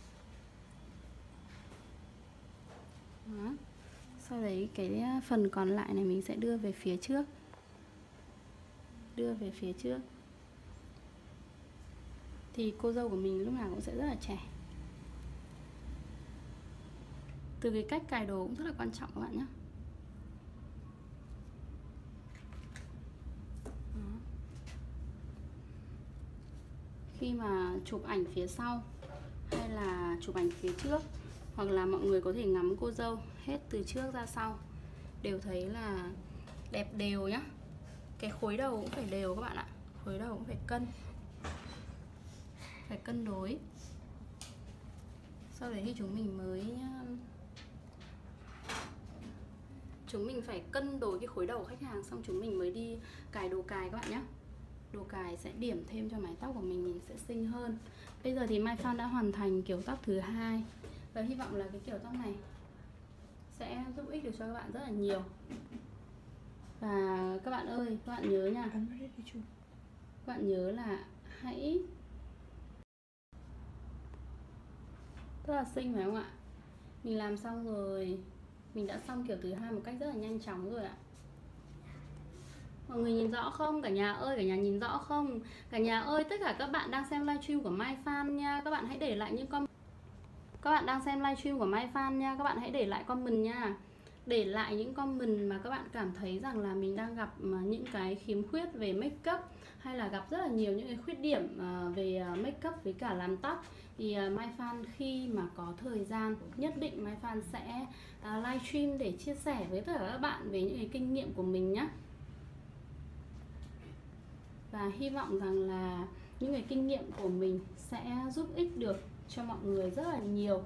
Đó. Sau đấy cái phần còn lại này mình sẽ đưa về phía trước. Đưa về phía trước. Thì cô dâu của mình lúc nào cũng sẽ rất là trẻ. Từ cái cách cài đồ cũng rất là quan trọng các bạn nhé. Khi mà chụp ảnh phía sau hay là chụp ảnh phía trước, hoặc là mọi người có thể ngắm cô dâu hết từ trước ra sau, đều thấy là đẹp đều nhá. Cái khối đầu cũng phải đều các bạn ạ. Khối đầu cũng phải cân, phải cân đối. Sau đấy thì chúng mình mới Chúng mình phải cân đối cái khối đầu của khách hàng, xong chúng mình mới đi cài đồ cài các bạn nhé. Đồ cài sẽ điểm thêm cho mái tóc của mình, mình sẽ xinh hơn. Bây giờ thì Mai Phan đã hoàn thành kiểu tóc thứ hai, và hy vọng là cái kiểu tóc này sẽ giúp ích được cho các bạn rất là nhiều. Và các bạn ơi, các bạn nhớ nha, các bạn nhớ là hãy rất là xinh phải không ạ? Mình làm xong rồi, mình đã xong kiểu thứ hai một cách rất là nhanh chóng rồi ạ. Mọi người nhìn rõ không? Cả nhà ơi, cả nhà nhìn rõ không? Cả nhà ơi, tất cả các bạn đang xem livestream của Mai Phan nha, các bạn hãy để lại những comment. Các bạn đang xem livestream của Mai Phan nha, các bạn hãy để lại comment nha. Để lại những comment mà các bạn cảm thấy rằng là mình đang gặp những cái khiếm khuyết về make up, hay là gặp rất là nhiều những cái khuyết điểm về make up với cả làm tóc. Thì Mai Phan khi mà có thời gian nhất định Mai Phan sẽ livestream để chia sẻ với tất cả các bạn về những cái kinh nghiệm của mình nhé. Và hy vọng rằng là những cái kinh nghiệm của mình sẽ giúp ích được cho mọi người rất là nhiều.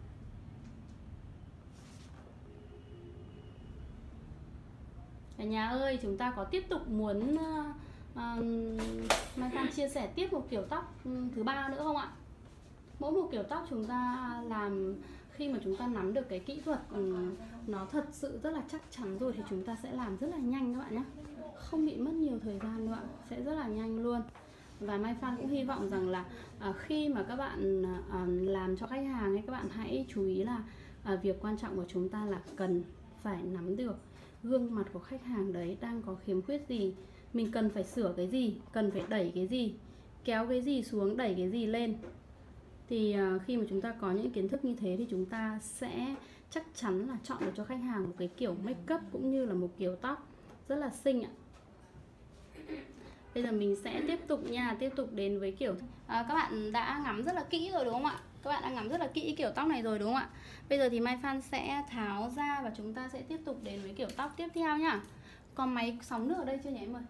Cả nhà ơi, chúng ta có tiếp tục muốn uh, uh, Mai Phan chia sẻ tiếp một kiểu tóc thứ ba nữa không ạ? Mỗi một kiểu tóc chúng ta làm khi mà chúng ta nắm được cái kỹ thuật um, nó thật sự rất là chắc chắn rồi thì chúng ta sẽ làm rất là nhanh các bạn nhé. Không bị mất nhiều thời gian nữa, sẽ rất là nhanh luôn. Và Mai Phan cũng hy vọng rằng là uh, khi mà các bạn uh, làm cho khách hàng ấy, các bạn hãy chú ý là uh, việc quan trọng của chúng ta là cần phải nắm được gương mặt của khách hàng đấy đang có khiếm khuyết gì, mình cần phải sửa cái gì, cần phải đẩy cái gì, kéo cái gì xuống, đẩy cái gì lên. Thì uh, khi mà chúng ta có những kiến thức như thế thì chúng ta sẽ chắc chắn là chọn được cho khách hàng một cái kiểu make up cũng như là một kiểu tóc rất là xinh ạ. Bây giờ mình sẽ tiếp tục nha, tiếp tục đến với kiểu à, các bạn đã ngắm rất là kỹ rồi đúng không ạ? Các bạn đã ngắm rất là kỹ kiểu tóc này rồi đúng không ạ? Bây giờ thì Mai Phan sẽ tháo ra và chúng ta sẽ tiếp tục đến với kiểu tóc tiếp theo nhá. Còn máy sóng nước ở đây chưa nhỉ em ơi?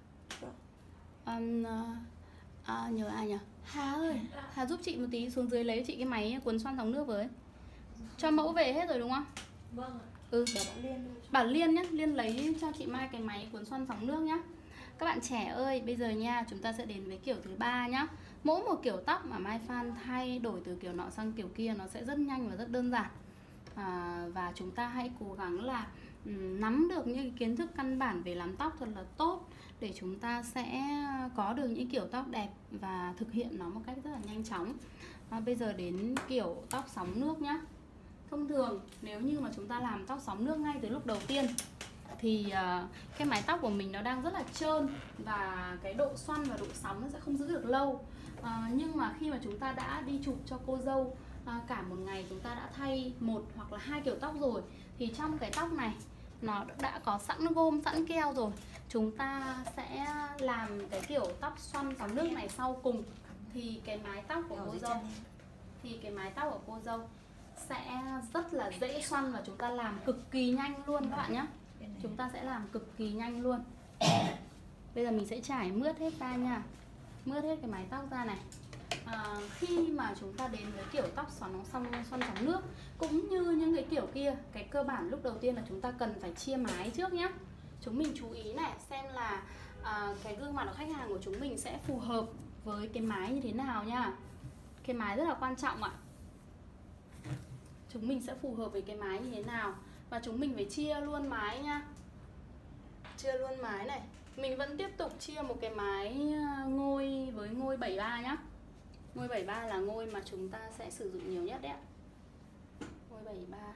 Um, à, nhờ ai nhỉ? Hà ơi, Hà giúp chị một tí, xuống dưới lấy chị cái máy cuốn xoăn sóng nước với. Cho mẫu về hết rồi đúng không? Vâng ạ. Ừ, bảo Liên. Bảo Liên nhá, Liên lấy cho chị Mai cái máy cuốn xoăn sóng nước nhá. Các bạn trẻ ơi, bây giờ nha, chúng ta sẽ đến với kiểu thứ ba nhá. Mỗi một kiểu tóc mà Mai Phan thay đổi từ kiểu nọ sang kiểu kia nó sẽ rất nhanh và rất đơn giản. À, và chúng ta hãy cố gắng là um, nắm được những kiến thức căn bản về làm tóc thật là tốt để chúng ta sẽ có được những kiểu tóc đẹp và thực hiện nó một cách rất là nhanh chóng. À, bây giờ đến kiểu tóc sóng nước nhá. Thông thường nếu như mà chúng ta làm tóc sóng nước ngay từ lúc đầu tiên thì uh, cái mái tóc của mình nó đang rất là trơn và cái độ xoăn và độ sóng nó sẽ không giữ được lâu. uh, Nhưng mà khi mà chúng ta đã đi chụp cho cô dâu uh, cả một ngày, chúng ta đã thay một hoặc là hai kiểu tóc rồi, thì trong cái tóc này nó đã có sẵn gôm, sẵn keo rồi. Chúng ta sẽ làm cái kiểu tóc xoăn sóng nước này sau cùng. Thì cái mái tóc của cô dâu Thì cái mái tóc của cô dâu sẽ rất là dễ xoăn và chúng ta làm cực kỳ nhanh luôn các bạn nhé. Chúng ta sẽ làm cực kỳ nhanh luôn. Bây giờ mình sẽ trải mướt hết ra nha. Mướt hết cái mái tóc ra này. à, Khi mà chúng ta đến với kiểu tóc xoăn xong xoăn sóng nước cũng như những cái kiểu kia, cái cơ bản lúc đầu tiên là chúng ta cần phải chia mái trước nhé. Chúng mình chú ý này, xem là à, cái gương mặt của khách hàng của chúng mình sẽ phù hợp với cái mái như thế nào nha. Cái mái rất là quan trọng ạ. Chúng mình sẽ phù hợp với cái mái như thế nào. Và chúng mình phải chia luôn mái nha. Chia luôn mái này. Mình vẫn tiếp tục chia một cái mái ngôi với ngôi bảy ba nhá. Ngôi bảy ba là ngôi mà chúng ta sẽ sử dụng nhiều nhất đấy ạ. Ngôi bảy ba.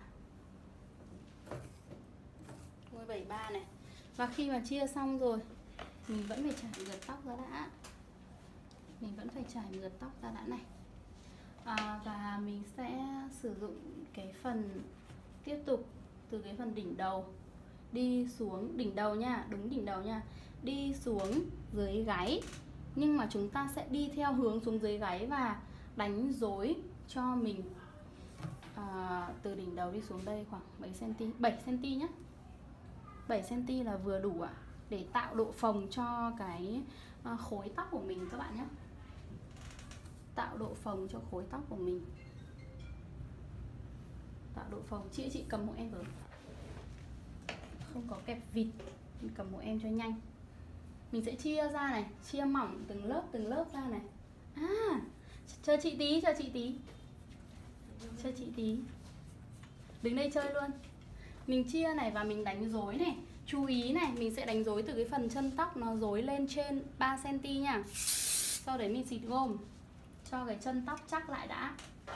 Ngôi bảy ba này. Và khi mà chia xong rồi, mình vẫn phải chải mượt tóc ra đã. Mình vẫn phải chải mượt tóc ra đã này. À, và mình sẽ sử dụng cái phần tiếp tục từ cái phần đỉnh đầu đi xuống đỉnh đầu nha, đúng đỉnh đầu nha, đi xuống dưới gáy. Nhưng mà chúng ta sẽ đi theo hướng xuống dưới gáy và đánh rối cho mình à, từ đỉnh đầu đi xuống đây khoảng mấy xăng-ti-mét, bảy xăng-ti-mét nhé. bảy xăng-ti-mét là vừa đủ ạ, để tạo độ phồng cho cái à, khối tóc của mình các bạn nhé. Tạo độ phồng cho khối tóc của mình. Tạo độ phồng. Chị chị cầm hộ em với. Không có kẹp vịt, mình cầm hộ em cho nhanh. Mình sẽ chia ra này, chia mỏng từng lớp từng lớp ra này. À, chờ chị tí, chờ chị tí. Chờ chị tí. Đứng đây chơi luôn. Mình chia này và mình đánh rối này. Chú ý này, mình sẽ đánh rối từ cái phần chân tóc nó rối lên trên ba xăng-ti-mét nha. Sau đấy mình xịt gôm cho cái chân tóc chắc lại đã.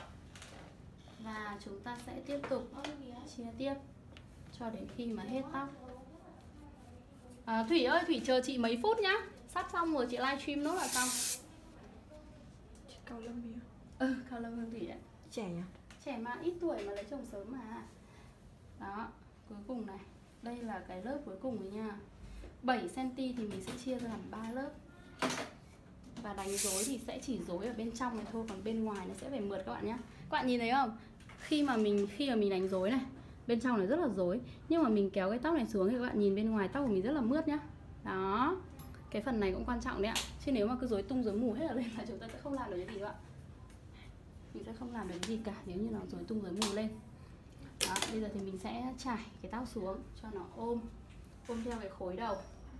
Và chúng ta sẽ tiếp tục chia tiếp cho đến khi mà hết tóc. à, Thủy ơi, Thủy chờ chị mấy phút nhá. Sắp xong rồi chị livestream nốt là xong. Chị Cao Lâm gì? Ừ, Cao Lâm hơn Thủy đấy. Trẻ nhỉ? Trẻ mà ít tuổi mà lấy chồng sớm mà. Đó, cuối cùng này. Đây là cái lớp cuối cùng rồi nha. bảy xăng-ti-mét thì mình sẽ chia ra làm ba lớp. Và đánh rối thì sẽ chỉ rối ở bên trong này thôi, còn bên ngoài nó sẽ phải mượt các bạn nhé. Các bạn nhìn thấy không? Khi mà mình khi mà mình đánh rối này, bên trong này rất là rối, nhưng mà mình kéo cái tóc này xuống thì các bạn nhìn bên ngoài tóc của mình rất là mượt nhá. Đó. Cái phần này cũng quan trọng đấy ạ. Chứ nếu mà cứ rối tung rối mù hết ở lên là chúng ta sẽ không làm được cái gì đâu ạ. mình sẽ không làm được gì cả nếu như nó rối tung rối mù lên. Đó, bây giờ thì mình sẽ trải cái tóc xuống cho nó ôm ôm theo cái khối đầu.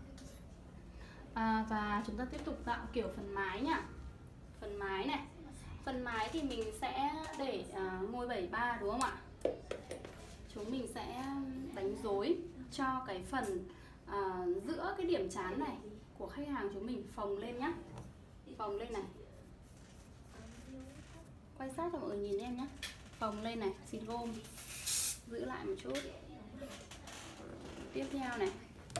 À, và chúng ta tiếp tục tạo kiểu phần mái nhá. Phần mái này, phần mái thì mình sẽ để uh, ngôi bảy ba đúng không ạ? Chúng mình sẽ đánh rối cho cái phần uh, giữa cái điểm trán này của khách hàng, chúng mình phồng lên nhá. Phồng lên này. Quay sát cho mọi người nhìn em nhé. Phồng lên này, xịt gôm, giữ lại một chút. Tiếp theo này,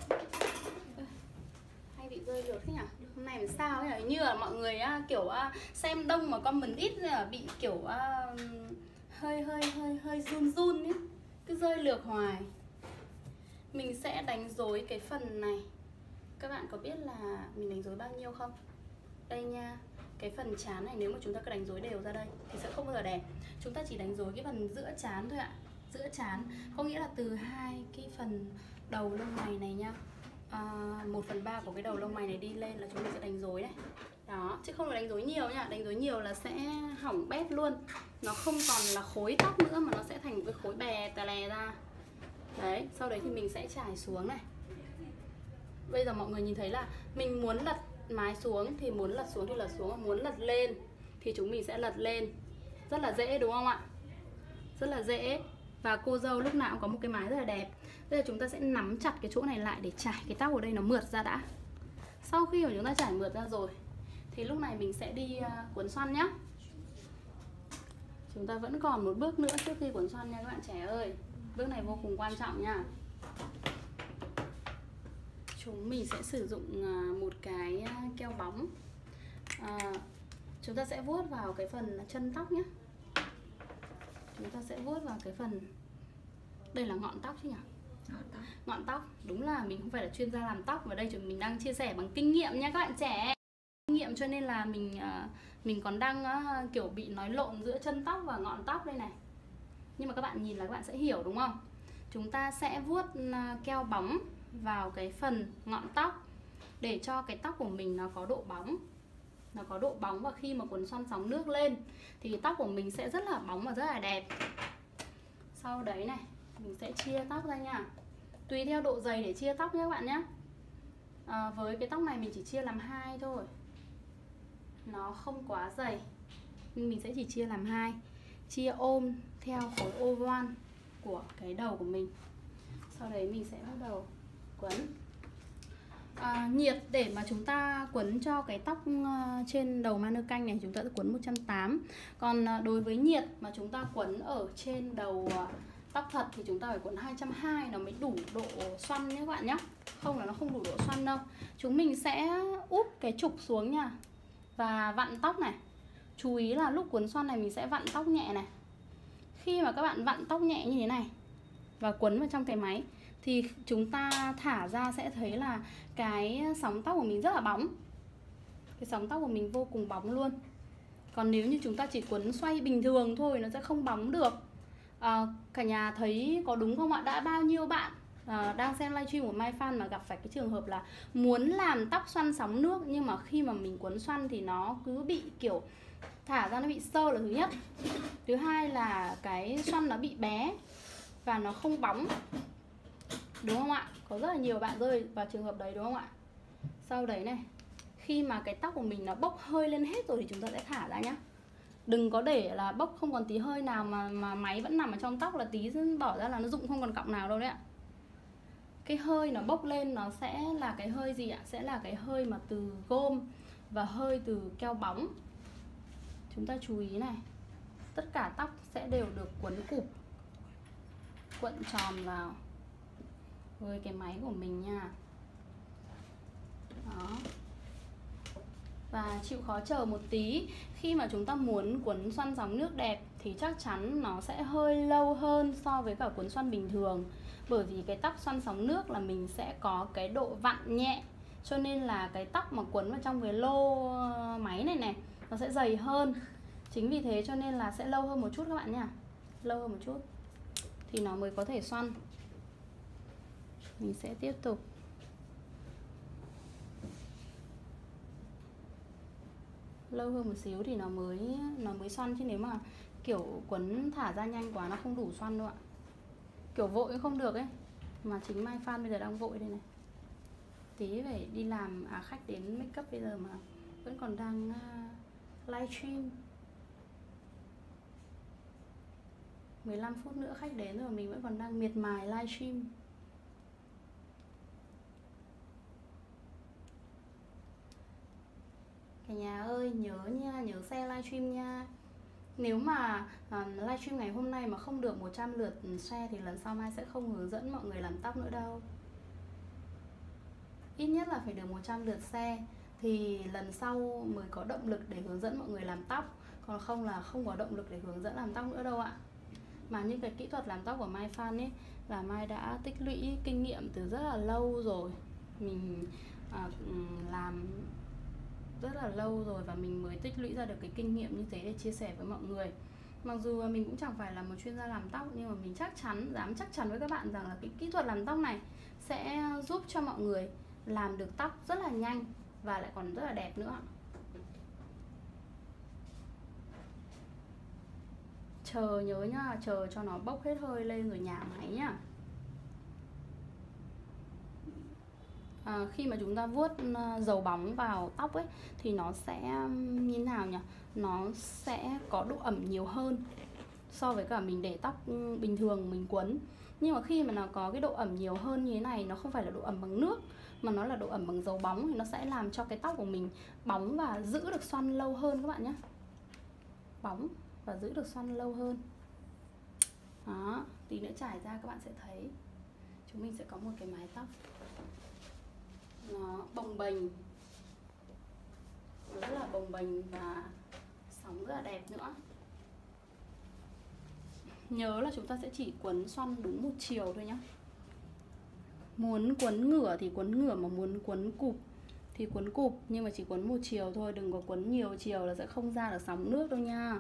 hay bị rơi lượt thế nhỉ? Hôm nay làm sao ấy, như là mọi người kiểu xem đông mà comment ít là bị kiểu hơi hơi hơi hơi run run ấy, cứ rơi lượt hoài. Mình sẽ đánh rối cái phần này. Các bạn có biết là mình đánh rối bao nhiêu không? Đây nha, cái phần trán này nếu mà chúng ta cứ đánh rối đều ra đây thì sẽ không bao giờ đẹp. Chúng ta chỉ đánh rối cái phần giữa trán thôi ạ. Giữa trán có nghĩa là từ hai cái phần đầu lông mày này nha, à, một phần ba của cái đầu lông mày này đi lên là chúng mình sẽ đánh rối này. Đó, chứ không phải đánh rối nhiều nha. Đánh rối nhiều là sẽ hỏng bét luôn. Nó không còn là khối tóc nữa mà nó sẽ thành một cái khối bè tè lè ra. Đấy, sau đấy thì mình sẽ trải xuống này. Bây giờ mọi người nhìn thấy là mình muốn lật mái xuống thì muốn lật xuống thì lật xuống, muốn lật lên thì chúng mình sẽ lật lên. Rất là dễ đúng không ạ? Rất là dễ. Và cô dâu lúc nào cũng có một cái mái rất là đẹp. Bây giờ chúng ta sẽ nắm chặt cái chỗ này lại để trải cái tóc ở đây nó mượt ra đã. Sau khi mà chúng ta trải mượt ra rồi thì lúc này mình sẽ đi uh, cuốn xoăn nhá. Chúng ta vẫn còn một bước nữa trước khi cuốn xoăn nha các bạn trẻ ơi. Bước này vô cùng quan trọng nha. Chúng mình sẽ sử dụng uh, một cái uh, keo bóng. uh, Chúng ta sẽ vuốt vào cái phần chân tóc nhé. Chúng ta sẽ vuốt vào cái phần, đây là ngọn tóc chứ nhỉ? Ngọn tóc. Ngọn tóc, đúng là mình không phải là chuyên gia làm tóc. Và đây chúng mình đang chia sẻ bằng kinh nghiệm nha các bạn trẻ. Kinh nghiệm cho nên là mình uh, mình còn đang uh, kiểu bị nói lộn giữa chân tóc và ngọn tóc đây này. Nhưng mà các bạn nhìn là các bạn sẽ hiểu đúng không? Chúng ta sẽ vuốt uh, keo bóng vào cái phần ngọn tóc để cho cái tóc của mình nó có độ bóng. Nó có độ bóng và khi mà cuốn xoăn sóng nước lên thì tóc của mình sẽ rất là bóng và rất là đẹp. Sau đấy này, mình sẽ chia tóc ra nha. Tùy theo độ dày để chia tóc nhé các bạn nhé. à, Với cái tóc này mình chỉ chia làm hai thôi, nó không quá dày nhưng mình sẽ chỉ chia làm hai. Chia ôm theo khối oval của cái đầu của mình. Sau đấy mình sẽ bắt đầu quấn. À, nhiệt để mà chúng ta quấn cho cái tóc uh, trên đầu ma nơ canh này chúng ta sẽ quấn một trăm tám mươi. Còn uh, đối với nhiệt mà chúng ta quấn ở trên đầu uh, tóc thật thì chúng ta phải quấn hai trăm hai mươi nó mới đủ độ xoăn nhé các bạn nhé. Không là nó không đủ độ xoăn đâu. Chúng mình sẽ úp cái trục xuống nha. Và vặn tóc này. Chú ý là lúc quấn xoăn này mình sẽ vặn tóc nhẹ này. Khi mà các bạn vặn tóc nhẹ như thế này và quấn vào trong cái máy thì chúng ta thả ra sẽ thấy là cái sóng tóc của mình rất là bóng. Cái sóng tóc của mình vô cùng bóng luôn. Còn nếu như chúng ta chỉ quấn xoay bình thường thôi nó sẽ không bóng được. à, Cả nhà thấy có đúng không ạ? Đã bao nhiêu bạn à, đang xem livestream của My Fan mà gặp phải cái trường hợp là muốn làm tóc xoăn sóng nước nhưng mà khi mà mình quấn xoăn thì nó cứ bị kiểu thả ra nó bị sơ là thứ nhất. Thứ hai là cái xoăn nó bị bé và nó không bóng. Đúng không ạ? Có rất là nhiều bạn rơi vào trường hợp đấy đúng không ạ? Sau đấy này, khi mà cái tóc của mình nó bốc hơi lên hết rồi thì chúng ta sẽ thả ra nhá. Đừng có để là bốc không còn tí hơi nào mà, mà máy vẫn nằm ở trong tóc là tí bỏ ra là nó rụng không còn cọng nào đâu đấy ạ. Cái hơi nó bốc lên nó sẽ là cái hơi gì ạ? Sẽ là cái hơi mà từ gôm và hơi từ keo bóng. Chúng ta chú ý này. Tất cả tóc sẽ đều được quấn cụp, cuộn tròn vào với cái máy của mình nha. Đó. Và chịu khó chờ một tí. Khi mà chúng ta muốn cuốn xoăn sóng nước đẹp thì chắc chắn nó sẽ hơi lâu hơn so với cả cuốn xoăn bình thường. Bởi vì cái tóc xoăn sóng nước là mình sẽ có cái độ vặn nhẹ, cho nên là cái tóc mà quấn vào trong cái lô máy này này nó sẽ dày hơn. Chính vì thế cho nên là sẽ lâu hơn một chút các bạn nha. Lâu hơn một chút thì nó mới có thể xoăn. Mình sẽ tiếp tục. lâu hơn một xíu thì nó mới nó mới xoăn, chứ nếu mà kiểu quấn thả ra nhanh quá nó không đủ xoăn đâu ạ. Kiểu vội cũng không được ấy. Mà chính Mai Phan bây giờ đang vội đây này. Tí phải đi làm, à khách đến make up bây giờ mà vẫn còn đang uh, livestream. mười lăm phút nữa khách đến rồi mình vẫn còn đang miệt mài livestream. Cả nhà ơi nhớ nha, nhớ share livestream nha. Nếu mà uh, livestream ngày hôm nay mà không được một trăm lượt share thì lần sau Mai sẽ không hướng dẫn mọi người làm tóc nữa đâu. Ít nhất là phải được một trăm lượt share thì lần sau mới có động lực để hướng dẫn mọi người làm tóc. Còn không là không có động lực để hướng dẫn làm tóc nữa đâu ạ. Mà những cái kỹ thuật làm tóc của Mai Phan ấy là Mai đã tích lũy kinh nghiệm từ rất là lâu rồi. Mình à, làm rất là lâu rồi và mình mới tích lũy ra được cái kinh nghiệm như thế để chia sẻ với mọi người. Mặc dù mình cũng chẳng phải là một chuyên gia làm tóc, nhưng mà mình chắc chắn, dám chắc chắn với các bạn rằng là cái kỹ thuật làm tóc này sẽ giúp cho mọi người làm được tóc rất là nhanh và lại còn rất là đẹp nữa. Chờ nhớ nhá, chờ cho nó bốc hết hơi lên rồi nhả máy nhá. À, khi mà chúng ta vuốt dầu bóng vào tóc ấy thì nó sẽ như nào nhỉ? Nó sẽ có độ ẩm nhiều hơn so với cả mình để tóc bình thường mình quấn. Nhưng mà khi mà nó có cái độ ẩm nhiều hơn như thế này, nó không phải là độ ẩm bằng nước mà nó là độ ẩm bằng dầu bóng, thì nó sẽ làm cho cái tóc của mình bóng và giữ được xoăn lâu hơn các bạn nhé. Bóng và giữ được xoăn lâu hơn. Đó, tí nữa trải ra các bạn sẽ thấy chúng mình sẽ có một cái mái tóc nó bồng bềnh, rất là bồng bềnh và sóng rất là đẹp nữa. Nhớ là chúng ta sẽ chỉ quấn xoăn đúng một chiều thôi nhá. Muốn quấn ngửa thì quấn ngửa, mà muốn quấn cụp thì quấn cụp, nhưng mà chỉ quấn một chiều thôi, đừng có quấn nhiều chiều là sẽ không ra được sóng nước đâu nha.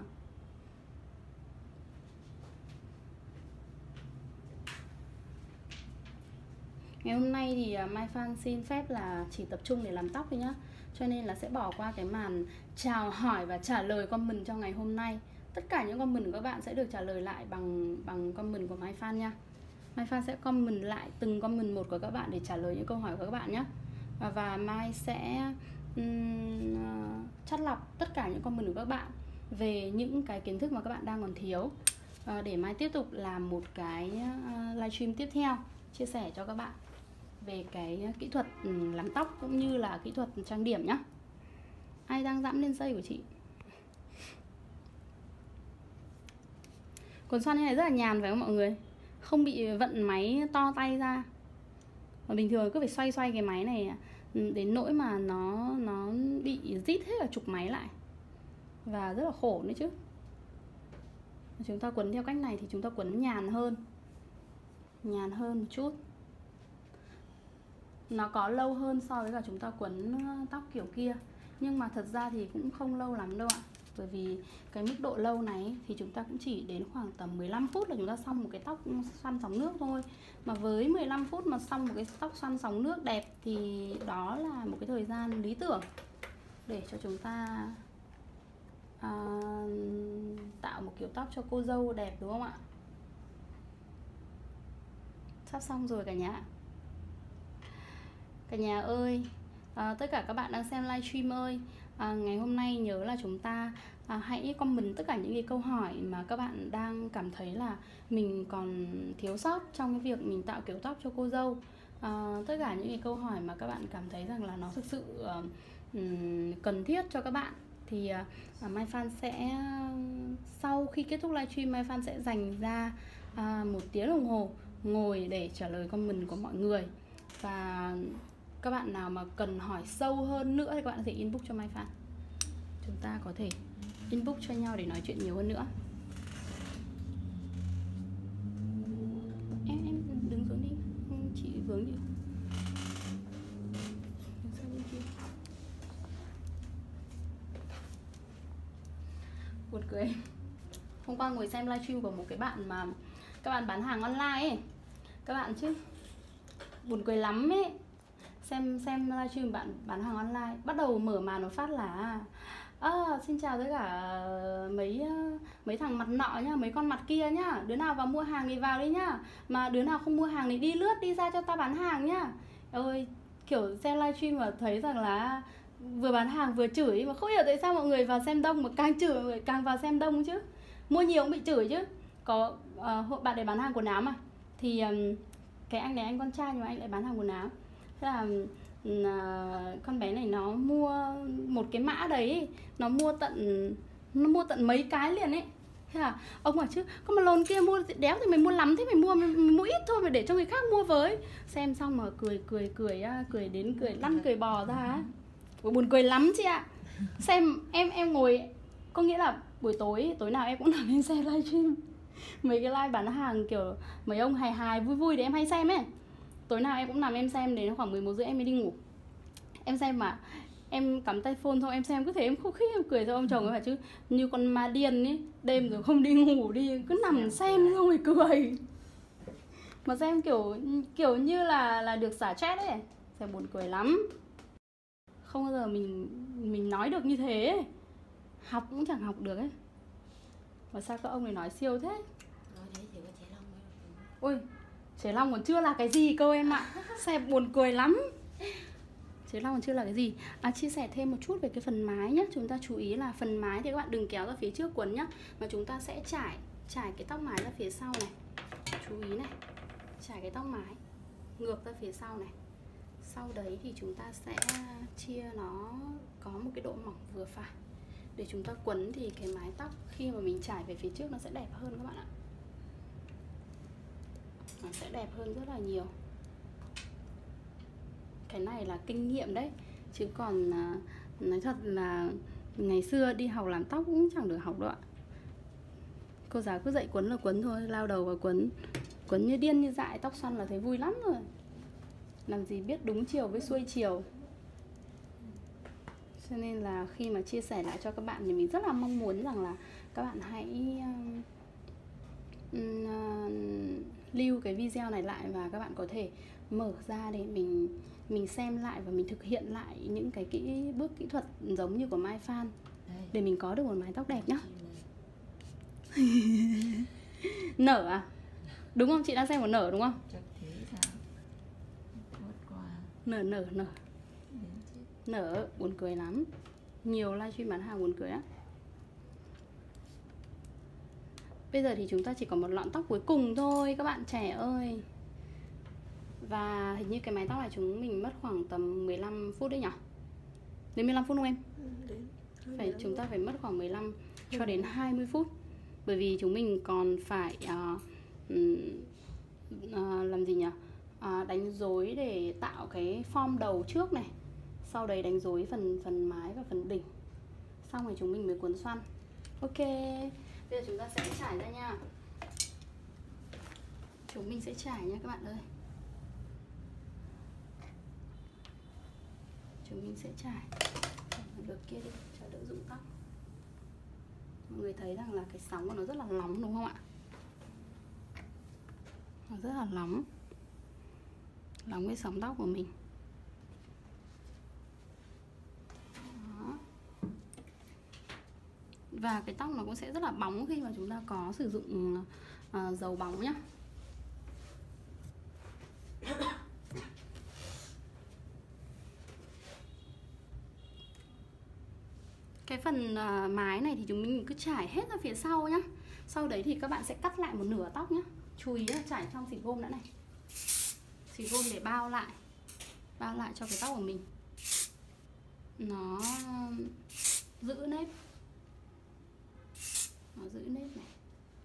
Ngày hôm nay thì Mai Phan xin phép là chỉ tập trung để làm tóc thôi nhá. Cho nên là sẽ bỏ qua cái màn chào hỏi và trả lời comment cho ngày hôm nay. Tất cả những comment của các bạn sẽ được trả lời lại bằng bằng comment của Mai Phan nha. Mai Phan sẽ comment lại từng comment một của các bạn để trả lời những câu hỏi của các bạn nhé. Và, và Mai sẽ um, chắt lọc tất cả những comment của các bạn về những cái kiến thức mà các bạn đang còn thiếu, uh, để Mai tiếp tục làm một cái uh, livestream tiếp theo chia sẻ cho các bạn về cái kỹ thuật làm tóc cũng như là kỹ thuật trang điểm nhá. Ai đang dẫm lên dây của chị? Quần xoăn này rất là nhàn phải không mọi người? Không bị vận máy to tay ra. Và bình thường cứ phải xoay xoay cái máy này đến nỗi mà nó nó bị rít hết cả chục máy lại. Và rất là khổ nữa chứ. Chúng ta quấn theo cách này thì chúng ta quấn nhàn hơn. Nhàn hơn một chút. Nó có lâu hơn so với cả chúng ta quấn tóc kiểu kia. Nhưng mà thật ra thì cũng không lâu lắm đâu ạ. Bởi vì cái mức độ lâu này thì chúng ta cũng chỉ đến khoảng tầm mười lăm phút là chúng ta xong một cái tóc xoăn sóng nước thôi. Mà với mười lăm phút mà xong một cái tóc xoăn sóng nước đẹp thì đó là một cái thời gian lý tưởng để cho chúng ta à, tạo một kiểu tóc cho cô dâu đẹp, đúng không ạ? Sắp xong rồi cả nhà. Cả nhà ơi, à, tất cả các bạn đang xem livestream ơi, à, ngày hôm nay nhớ là chúng ta à, hãy comment tất cả những cái câu hỏi mà các bạn đang cảm thấy là mình còn thiếu sót trong cái việc mình tạo kiểu tóc cho cô dâu. À, tất cả những cái câu hỏi mà các bạn cảm thấy rằng là nó thực sự uh, um, cần thiết cho các bạn thì uh, Mai Phan sẽ, sau khi kết thúc livestream, Mai Phan sẽ dành ra uh, một tiếng đồng hồ ngồi để trả lời comment của mọi người. Và các bạn nào mà cần hỏi sâu hơn nữa thì các bạn có thể inbox cho Mai Phan. Chúng ta có thể inbox cho nhau để nói chuyện nhiều hơn nữa. Em em đứng xuống đi, chị vướng gì? Buồn cười. Hôm qua ngồi xem livestream của một cái bạn mà các bạn bán hàng online ấy, các bạn chứ buồn cười lắm ấy. Xem xem livestream bạn bán hàng online, bắt đầu mở màn một phát là À, xin chào tất cả mấy mấy thằng mặt nọ nhá, mấy con mặt kia nhá. Đứa nào vào mua hàng thì vào đi nhá. Mà đứa nào không mua hàng thì đi lướt đi ra cho ta bán hàng nhá. Ôi, kiểu xem livestream mà thấy rằng là vừa bán hàng vừa chửi, mà không hiểu tại sao mọi người vào xem đông mà càng chửi mọi người càng vào xem đông chứ. Mua nhiều cũng bị chửi chứ. Có uh, bạn để bán hàng quần áo mà. Thì um, cái anh này anh con trai nhưng mà anh lại bán hàng quần áo. Thế là uh, con bé này nó mua một cái mã đấy, nó mua tận nó mua tận mấy cái liền ấy. Thế là ông bảo chứ con mà lồn kia mua đéo thì mày mua lắm, thế mày mua mày, mày mua ít thôi mà để cho người khác mua với. Xem xong mà cười cười cười cười đến cười lăn cười bò ra á. Buồn cười lắm chị ạ. Xem em em ngồi, có nghĩa là buổi tối tối nào em cũng nằm lên xem livestream mấy cái live bán hàng kiểu mấy ông hài hài vui vui để em hay xem ấy. Tối nào em cũng nằm em xem đến khoảng mười một rưỡi em mới đi ngủ. Em xem mà em cắm tay phone thôi em xem cứ thế em khúc khích em cười cho ông chồng ấy bảo chứ như con ma điên ấy, đêm rồi không đi ngủ đi cứ nằm xem xong rồi cười. Mà xem kiểu kiểu như là là được xả stress ấy, xem buồn cười lắm. Không bao giờ mình mình nói được như thế ấy. Học cũng chẳng học được ấy. Mà sao các ông này nói siêu thế? Nói thế thì có Chế Long mới. Ôi, Chế Long còn chưa là cái gì cơ em ạ. Xem buồn cười lắm. Chế Long còn chưa là cái gì. À, chia sẻ thêm một chút về cái phần mái nhé. Chúng ta chú ý là phần mái thì các bạn đừng kéo ra phía trước quần nhá, mà chúng ta sẽ trải trải cái tóc mái ra phía sau này. Chú ý này, trải cái tóc mái ngược ra phía sau này. Sau đấy thì chúng ta sẽ chia nó có một cái độ mỏng vừa phải để chúng ta quấn thì cái mái tóc khi mà mình trải về phía trước nó sẽ đẹp hơn các bạn ạ. Nó sẽ đẹp hơn rất là nhiều. Cái này là kinh nghiệm đấy, chứ còn à, nói thật là ngày xưa đi học làm tóc cũng chẳng được học đâu ạ. Cô giáo cứ dạy quấn là quấn thôi, lao đầu vào quấn, quấn như điên như dại, tóc xoăn là thấy vui lắm rồi. Làm gì biết đúng chiều với xuôi chiều. Cho nên là khi mà chia sẻ lại cho các bạn thì mình rất là mong muốn rằng là các bạn hãy uh, uh, lưu cái video này lại và các bạn có thể mở ra để mình mình xem lại và mình thực hiện lại những cái kỹ bước kỹ thuật giống như của Mai Phan để mình có được một mái tóc đẹp nhá. Nở à? Đúng không? Chị đang xem một nở đúng không? Chắc thế sao? Qua. Nở nở nở. Nở, buồn cười lắm. Nhiều livestream bán hàng buồn cười á. Bây giờ thì chúng ta chỉ còn một lọn tóc cuối cùng thôi các bạn trẻ ơi. Và hình như cái mái tóc này chúng mình mất khoảng tầm mười lăm phút đấy nhỉ? Đến mười lăm phút không em? Đến Phải, chúng ta phải mất khoảng mười lăm cho đến hai mươi phút. Bởi vì chúng mình còn phải uh, uh, làm gì nhỉ? Uh, đánh rối để tạo cái form đầu trước này. Sau đấy đánh rối phần phần mái và phần đỉnh. Xong rồi chúng mình mới cuốn xoăn. Ok, bây giờ chúng ta sẽ trải ra nha. Chúng mình sẽ trải nha các bạn ơi. Chúng mình sẽ trải được kia đi cho đỡ rụng tóc. Mọi người thấy rằng là cái sóng của nó rất là nóng đúng không ạ? Nó rất là nóng. Nóng cái sóng tóc của mình. Đó. Và cái tóc nó cũng sẽ rất là bóng khi mà chúng ta có sử dụng uh, dầu bóng nhá. Cái phần uh, mái này thì chúng mình cứ trải hết ra phía sau nhá. Sau đấy thì các bạn sẽ cắt lại một nửa tóc nhá. Chú ý là trải trong xịt gôm đã này. Xịt gôm để bao lại. Bao lại cho cái tóc của mình nó giữ nếp. Nó giữ nếp này.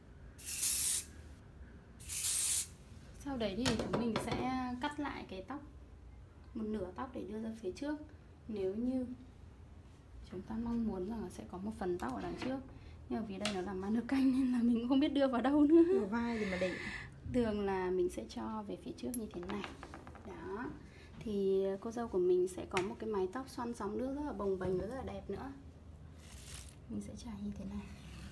Sau đấy thì chúng mình sẽ cắt lại cái tóc, một nửa tóc để đưa ra phía trước. Nếu như chúng ta mong muốn rằng là sẽ có một phần tóc ở đằng trước, nhưng mà vì đây nó là mannequin nên là mình cũng không biết đưa vào đâu nữa. Ở vai thì mà định. Thường là mình sẽ cho về phía trước như thế này. Đó. Thì cô dâu của mình sẽ có một cái mái tóc xoăn sóng nước rất là bồng bềnh và rất là đẹp nữa. Mình sẽ trải như thế này.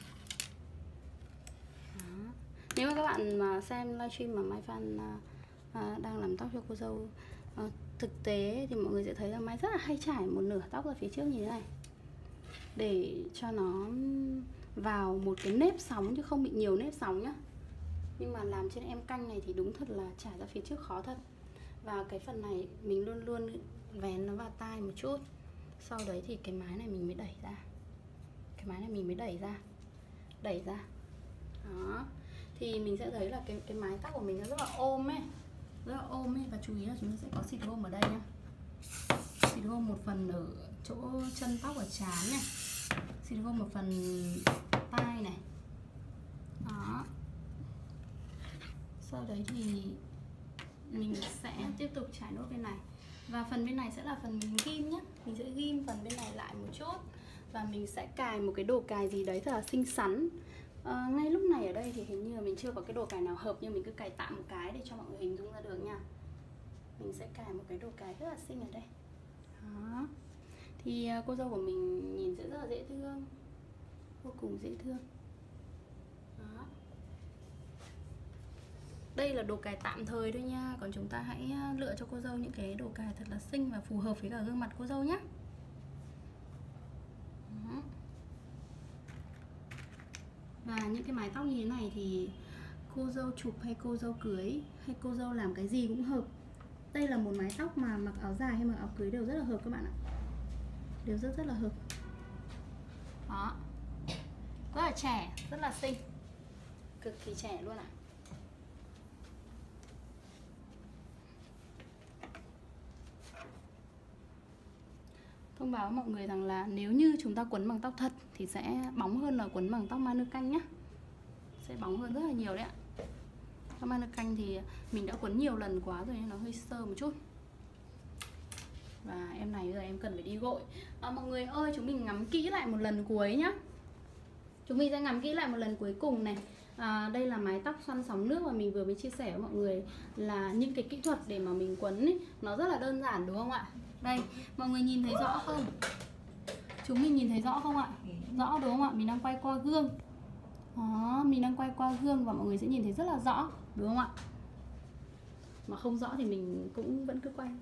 Đó. Nếu mà các bạn mà xem livestream mà Mai Phan à, đang làm tóc cho cô dâu à, thực tế thì mọi người sẽ thấy là Mai rất là hay trải một nửa tóc ra phía trước như thế này. để cho nó vào một cái nếp sóng chứ không bị nhiều nếp sóng nhá. Nhưng mà làm trên em canh này thì đúng thật là trải ra phía trước khó thật. Và cái phần này mình luôn luôn vén nó vào tai một chút. Sau đấy thì cái mái này mình mới đẩy ra. Cái mái này mình mới đẩy ra. Đẩy ra. Đó. Thì mình sẽ thấy là cái, cái mái tóc của mình nó rất là ôm ấy. Rất là ôm ấy. Và chú ý là chúng ta sẽ có xịt hôm ở đây nhá. Xịt hôm một phần ở chỗ chân tóc ở trán này. Xịt hôm một phần tai này. Đó. Sau đấy thì mình sẽ tiếp tục trải nốt bên này. Và phần bên này sẽ là phần mình ghim nhé. Mình sẽ ghim phần bên này lại một chút. Và mình sẽ cài một cái đồ cài gì đấy thật là xinh xắn. à, Ngay lúc này ở đây thì hình như là mình chưa có cái đồ cài nào hợp, nhưng mình cứ cài tạm một cái để cho mọi người hình dung ra được nha. Mình sẽ cài một cái đồ cài rất là xinh ở đây. Đó. Thì cô dâu của mình nhìn sẽ rất là dễ thương. Vô cùng dễ thương. Đó. Đây là đồ cài tạm thời thôi nha. Còn chúng ta hãy lựa cho cô dâu những cái đồ cài thật là xinh và phù hợp với cả gương mặt cô dâu nhé. Đó. Và những cái mái tóc như thế này thì cô dâu chụp hay cô dâu cưới hay cô dâu làm cái gì cũng hợp. Đây là một mái tóc mà mặc áo dài hay mặc áo cưới đều rất là hợp các bạn ạ. Đều rất rất là hợp. Đó. Rất là trẻ, rất là xinh. Cực kỳ trẻ luôn ạ. Thông báo mọi người rằng là nếu như chúng ta quấn bằng tóc thật thì sẽ bóng hơn là quấn bằng tóc Manuka nhá. Sẽ bóng hơn rất là nhiều đấy ạ. Tóc Manuka thì mình đã quấn nhiều lần quá rồi nên nó hơi sơ một chút. Và em này bây giờ em cần phải đi gội. à, Mọi người ơi, chúng mình ngắm kỹ lại một lần cuối nhá. Chúng mình sẽ ngắm kỹ lại một lần cuối cùng này. à, Đây là mái tóc xoăn sóng nước mà mình vừa mới chia sẻ với mọi người. Là những cái kỹ thuật để mà mình quấn ấy, nó rất là đơn giản đúng không ạ? Đây, mọi người nhìn thấy rõ không? Chúng mình nhìn thấy rõ không ạ? Rõ đúng không ạ? Mình đang quay qua gương. Đó, mình đang quay qua gương và mọi người sẽ nhìn thấy rất là rõ, đúng không ạ? Mà không rõ thì mình cũng vẫn cứ quay.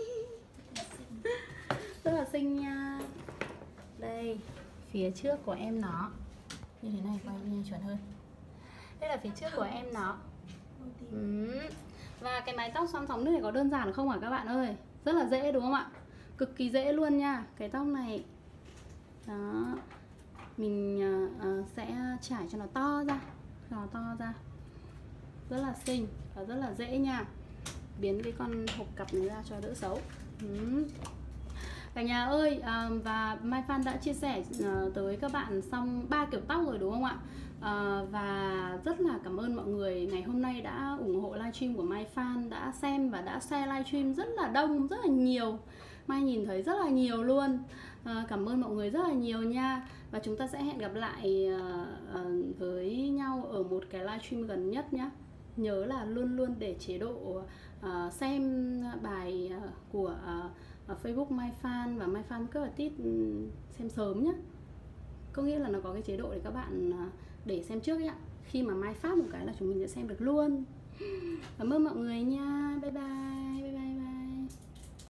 Rất là xinh nha. Đây, phía trước của em nó. Như thế này quay như chuẩn hơn. Đây là phía trước của em nó. ừ. Và cái mái tóc xoăn sóng nước này có đơn giản không hả các bạn ơi? Rất là dễ đúng không ạ? Cực kỳ dễ luôn nha. Cái tóc này. Đó. Mình uh, sẽ trải cho nó to ra. Cho nó to ra. Rất là xinh và rất là dễ nha. Biến cái con hộp cặp này ra cho đỡ xấu. ừ. Cả nhà ơi, à, và Mai Phan đã chia sẻ à, tới các bạn xong ba kiểu tóc rồi đúng không ạ? À, và rất là cảm ơn mọi người ngày hôm nay đã ủng hộ livestream của Mai Phan, đã xem và đã share livestream rất là đông, rất là nhiều. Mai nhìn thấy rất là nhiều luôn. à, Cảm ơn mọi người rất là nhiều nha. Và chúng ta sẽ hẹn gặp lại à, à, với nhau ở một cái livestream gần nhất nhé. Nhớ là luôn luôn để chế độ uh, xem bài uh, của uh, ở Facebook Mai Phan và Mai Phan cứ là tít xem sớm nhé. Có nghĩa là nó có cái chế độ để các bạn để xem trước ấy ạ. Khi mà Mai phát một cái là chúng mình sẽ xem được luôn. Cảm ơn mọi người nha. Bye bye.